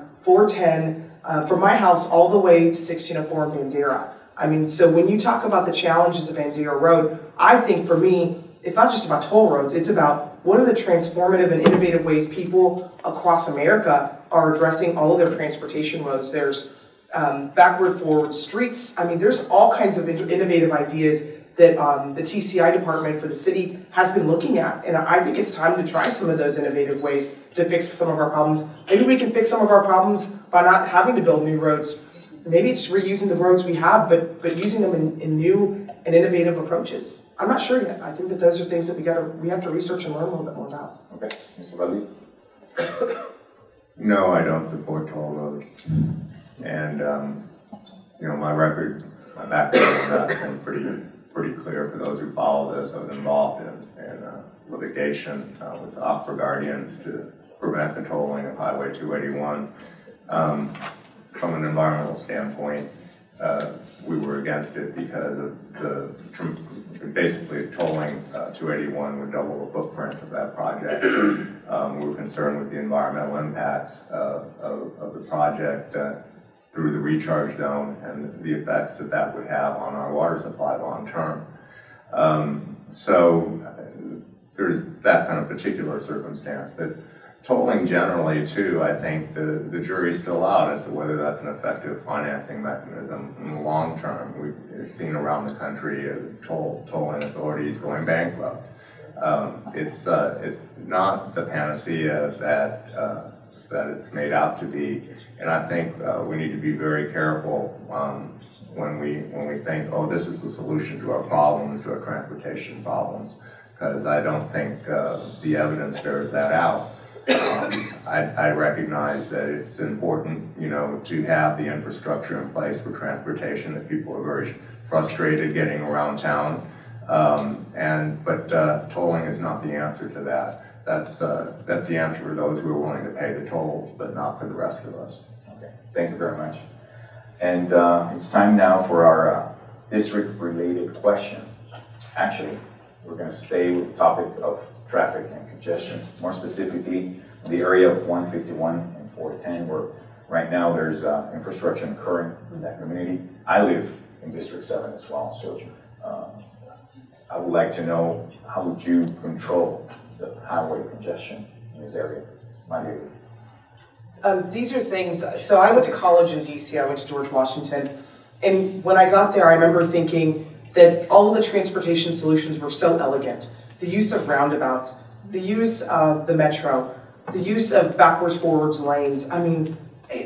S3: 410, from my house all the way to 1604 in Bandera. So when you talk about the challenges of Bandera Road, I think for me, it's not just about toll roads, it's about what are the transformative and innovative ways people across America are addressing all of their transportation roads. There's backward forward streets. There's all kinds of innovative ideas that the TCI department for the city has been looking at. And I think it's time to try some of those innovative ways to fix some of our problems. Maybe we can fix some of our problems by not having to build new roads. Maybe it's reusing the roads we have, but using them in new and innovative approaches. I'm not sure yet. I think that those are things that we have to research and learn a little bit more about.
S2: Okay, Mr. Valli?
S5: No, I don't support toll roads. And, my record, my background on that has been pretty clear for those who follow this. I was involved in litigation with the Aquifer Guardians to prevent the tolling of Highway 281. From an environmental standpoint, we were against it because of basically tolling 281 would double the footprint of that project. We were concerned with the environmental impacts of the project through the recharge zone and the effects that would have on our water supply long term. So there's that kind of particular circumstance. But tolling generally, too, I think the jury's still out as to whether that's an effective financing mechanism in the long term. We've seen around the country tolling authorities going bankrupt. It's not the panacea that it's made out to be, and I think we need to be very careful when we think, oh, this is the solution to our problems, to our transportation problems, because I don't think the evidence bears that out. I recognize that it's important, to have the infrastructure in place for transportation, that people are very frustrated getting around town. But tolling is not the answer to that. That's the answer for those who are willing to pay the tolls, but not for the rest of us.
S2: Okay, thank you very much. And it's time now for our district-related question. Actually, we're going to stay with the topic of traffic and congestion, more specifically in the area of 151 and 410, where right now there's infrastructure occurring in that community. I live in District 7 as well, so I would like to know, how would you control the highway congestion in this area?
S3: These are things, so I went to college in DC, I went to George Washington, and when I got there, I remember thinking that all of the transportation solutions were so elegant. The use of roundabouts, the use of the metro, the use of backwards forwards lanes. I mean, it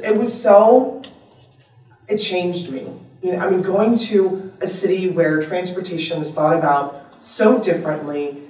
S3: changed me. You know, I mean, going to a city where transportation was thought about so differently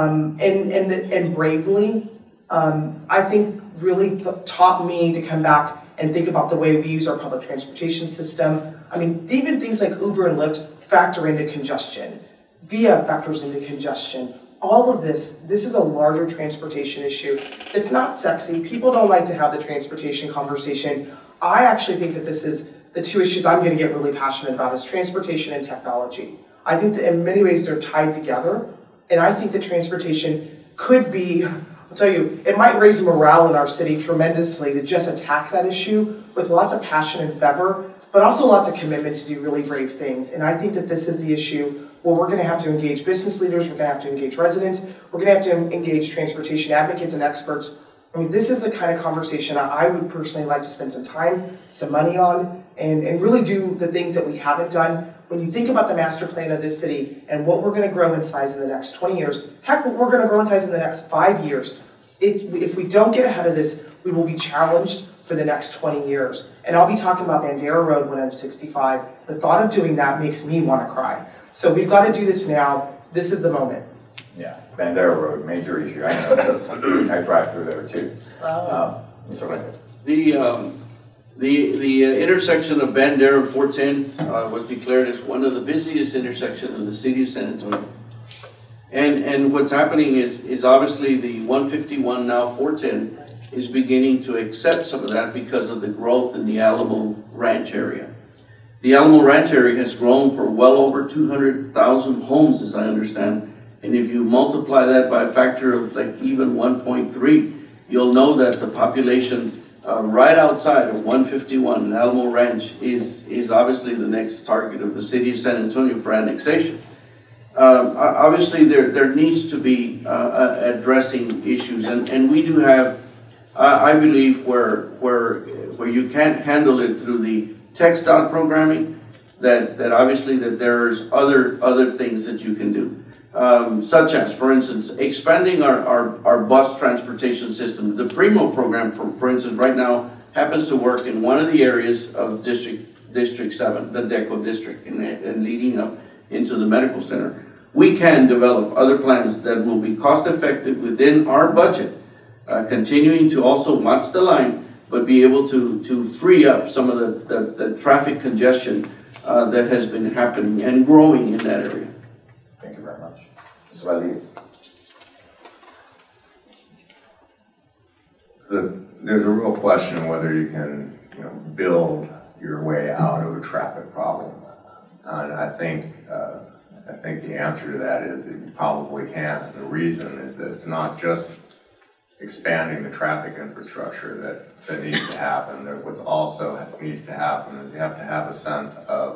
S3: and bravely, I think really taught me to come back and think about the way we use our public transportation system. I mean, even things like Uber and Lyft factor into congestion. VIA factors into congestion. All of this is a larger transportation issue. It's not sexy. People don't like to have the transportation conversation. I actually think that this is the two issues I'm going to get really passionate about is transportation and technology. I think that in many ways they're tied together, and I think that transportation could be, I'll tell you, it might raise morale in our city tremendously to just attack that issue with lots of passion and fervor, but also lots of commitment to do really brave things. And I think that this is the issue where we're going to have to engage business leaders, we're going to have to engage residents, we're going to have to engage transportation advocates and experts. I mean, this is the kind of conversation I would personally like to spend some time, some money on, and really do the things that we haven't done. When you think about the master plan of this city and what we're going to grow in size in the next 20 years, heck, what we're going to grow in size in the next 5 years, if we don't get ahead of this, we will be challenged for the next 20 years. And I'll be talking about Bandera Road when I'm 65. The thought of doing that makes me want to cry. So we've got to do this now. This is the moment.
S2: Yeah, Bandera Road, major issue. I know. I drive through there too. Mr. Lincoln.
S4: The intersection of Bandera and 410 was declared as one of the busiest intersections in the city of San Antonio. And what's happening is obviously the 151, now 410, is beginning to accept some of that because of the growth in the Alamo Ranch area. The Alamo Ranch area has grown for well over 200,000 homes, as I understand. And if you multiply that by a factor of like even 1.3, you'll know that the population right outside of 151 in Alamo Ranch is obviously the next target of the city of San Antonio for annexation. Obviously, there needs to be addressing issues, and we do have, I believe, where you can't handle it through the text dot programming, that obviously that there's other things that you can do, such as, for instance, expanding our bus transportation system. The Primo program, for instance, right now happens to work in one of the areas of District 7, the DECO district, and leading up into the medical center. We can develop other plans that will be cost effective within our budget, continuing to also watch the line, but be able to free up some of the traffic congestion that has been happening and growing in that area.
S2: Thank you very much. Mr. Valdez.
S5: There's a real question whether you can, build your way out of a traffic problem, and I think the answer to that is that you probably can. And the reason is that it's not just expanding the traffic infrastructure that needs to happen. What also needs to happen is you have to have a sense of,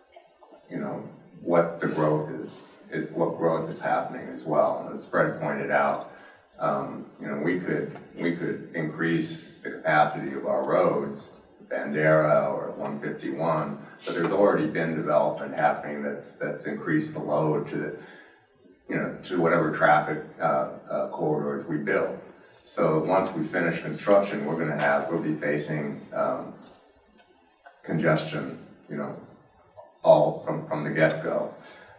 S5: what the growth is what growth is happening as well. And as Fred pointed out, we could increase the capacity of our roads, Bandera or 151, but there's already been development happening that's increased the load to whatever traffic corridors we build. So once we finish construction, we'll be facing congestion, all from the get-go.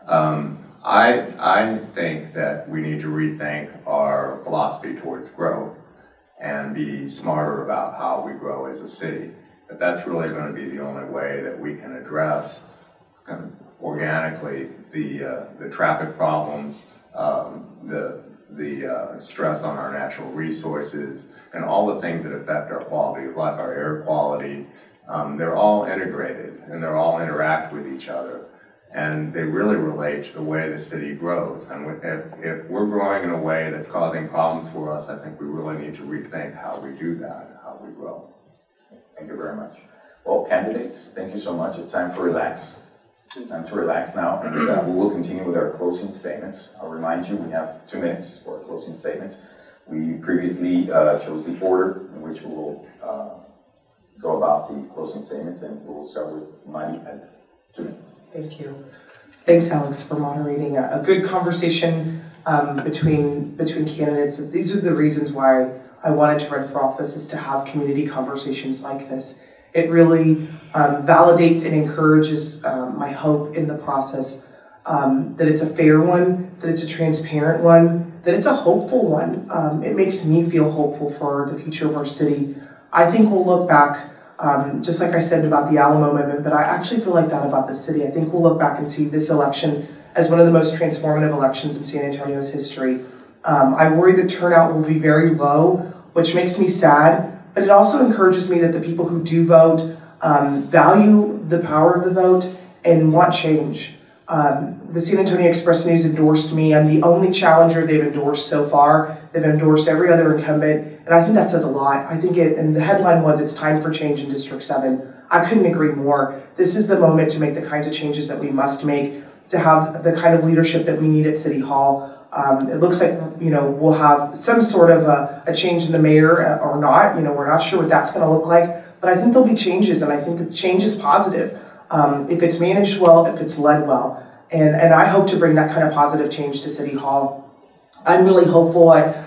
S5: I think that we need to rethink our philosophy towards growth and be smarter about how we grow as a city. But that's really going to be the only way that we can address organically the traffic problems, the stress on our natural resources, and all the things that affect our quality of life, our air quality. They're all integrated and they're all interact with each other. And they really relate to the way the city grows. And if we're growing in a way that's causing problems for us, I think we really need to rethink how we do that and how we grow.
S2: Thank you very much. Well, candidates, thank you so much. It's time to relax. It's time to relax now, and we will continue with our closing statements. I'll remind you, we have 2 minutes for our closing statements. We previously chose the order in which we will go about the closing statements, and we will start with Madi at 2 minutes.
S3: Thank you. Thanks, Alex, for moderating a good conversation between candidates. These are the reasons why I wanted to run for office, is to have community conversations like this. It really validates and encourages my hope in the process, that it's a fair one, that it's a transparent one, that it's a hopeful one. It makes me feel hopeful for the future of our city. I think we'll look back, just like I said about the Alamo Amendment, but I actually feel like that about the city. I think we'll look back and see this election as one of the most transformative elections in San Antonio's history. I worry the turnout will be very low, which makes me sad, but it also encourages me that the people who do vote value the power of the vote and want change. The San Antonio Express News endorsed me. I'm the only challenger they've endorsed so far. They've endorsed every other incumbent, and I think that says a lot. I think and the headline was, "It's time for change in District 7." I couldn't agree more. This is the moment to make the kinds of changes that we must make, to have the kind of leadership that we need at City Hall. It looks like, we'll have some sort of a change in the mayor or not. We're not sure what that's going to look like, but I think there'll be changes, and I think the change is positive. If it's managed well, if it's led well. And I hope to bring that kind of positive change to City Hall. I'm really hopeful.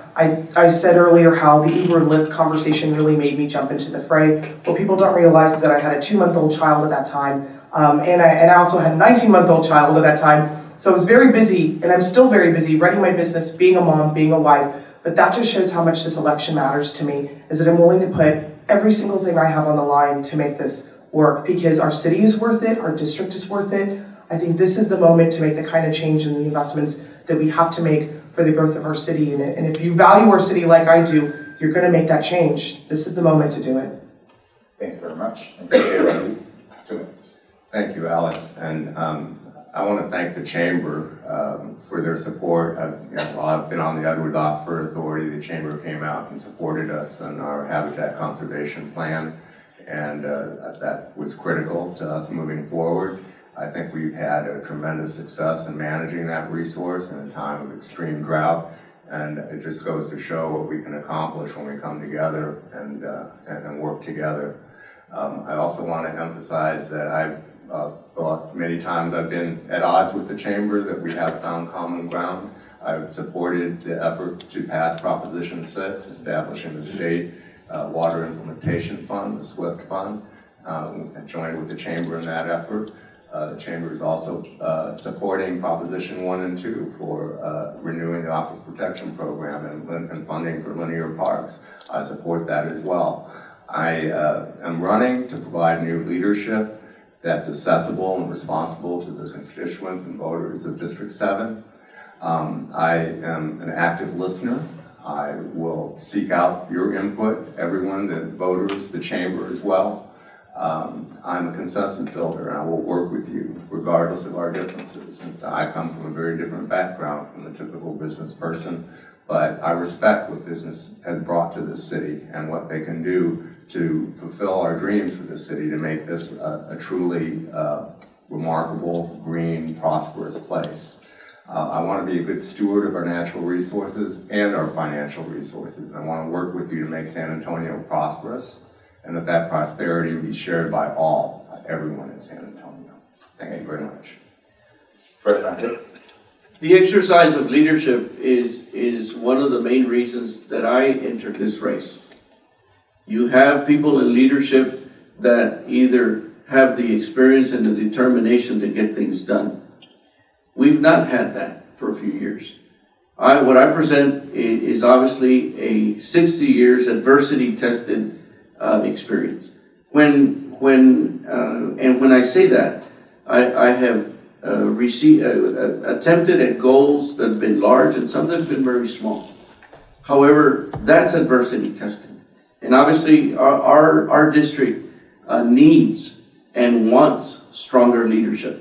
S3: I said earlier how the Uber and Lyft conversation really made me jump into the fray. What people don't realize is that I had a 2-month-old child at that time, and I also had a 19-month-old child at that time. So I was very busy, and I'm still very busy running my business, being a mom, being a wife. But that just shows how much this election matters to me, is that I'm willing to put every single thing I have on the line to make this work, because our city is worth it, our district is worth it. I think this is the moment to make the kind of change in the investments that we have to make for the growth of our city. And if you value our city like I do, you're going to make that change. This is the moment to do it.
S2: Thank you very much. And thank you, 2 minutes.
S5: Thank you, Alex. And I want to thank the Chamber for their support. I've been on the Edward Dockford Authority. The Chamber came out and supported us in our habitat conservation plan, and that was critical to us moving forward. I think we've had a tremendous success in managing that resource in a time of extreme drought, and it just goes to show what we can accomplish when we come together and work together. I also want to emphasize that I've thought many times I've been at odds with the Chamber, that we have found common ground. I've supported the efforts to pass Proposition 6, establishing the State Water Implementation Fund, the SWIFT Fund, and joined with the Chamber in that effort. The Chamber is also supporting Proposition 1 and 2 for renewing the Aquifer Protection Program and funding for linear parks. I support that as well. I am running to provide new leadership that's accessible and responsible to the constituents and voters of District 7. I am an active listener. I will seek out your input, everyone, the voters, the Chamber as well. I'm a consensus builder, and I will work with you regardless of our differences, since I come from a very different background from the typical business person. But I respect what business has brought to this city and what they can do to fulfill our dreams for this city, to make this a truly remarkable, green, prosperous place. I want to be a good steward of our natural resources and our financial resources. I want to work with you to make San Antonio prosperous, and that prosperity will be shared by everyone in San Antonio. Thank you very much.
S4: The exercise of leadership is one of the main reasons that I entered this race. You have people in leadership that either have the experience and the determination to get things done. We've not had that for a few years. What I present is obviously a 60 years adversity-tested experience. And when I say that, I have attempted at goals that have been large and some that have been very small. However, that's adversity testing. And obviously, our district needs and wants stronger leadership.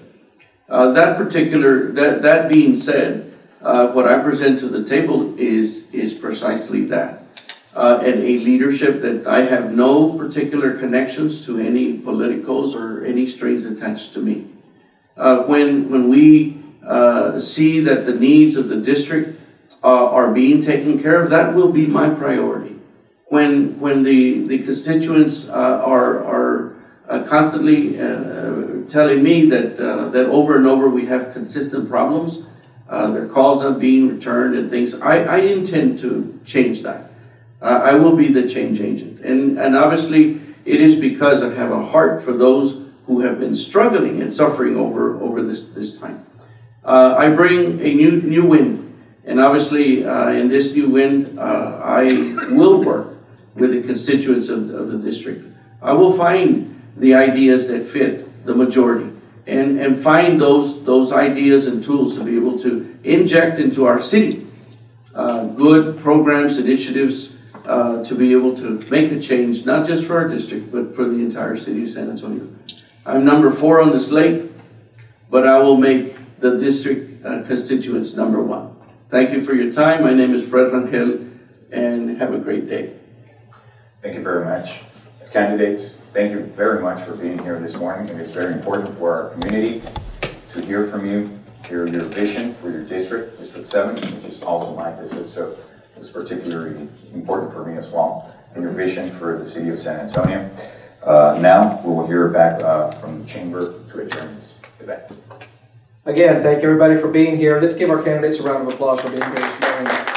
S4: That being said, what I present to the table is precisely that. And a leadership that I have no particular connections to any politicals or any strings attached to me. When we see that the needs of the district are being taken care of, that will be my priority. When the constituents are constantly telling me that over and over we have consistent problems, their calls not being returned and things, I intend to change that. I will be the change agent. And obviously it is because I have a heart for those who have been struggling and suffering over this time. I bring a new wind. And obviously in this new wind, I will work with the constituents of the district. I will find the ideas that fit the majority and find those ideas and tools to be able to inject into our city good programs, initiatives, to be able to make a change, not just for our district, but for the entire city of San Antonio. I'm number 4 on the slate, but I will make the district constituents number 1. Thank you for your time. My name is Fred Rangel, and have a great day.
S2: Thank you very much. Candidates, thank you very much for being here this morning. It is very important for our community to hear from you, hear your vision for your district, District 7, which is also my district, so it's particularly important for me as well, and your vision for the city of San Antonio. Now, we will hear back from the chamber to adjourn this event.
S1: Again, thank you everybody for being here. Let's give our candidates a round of applause for being here this morning.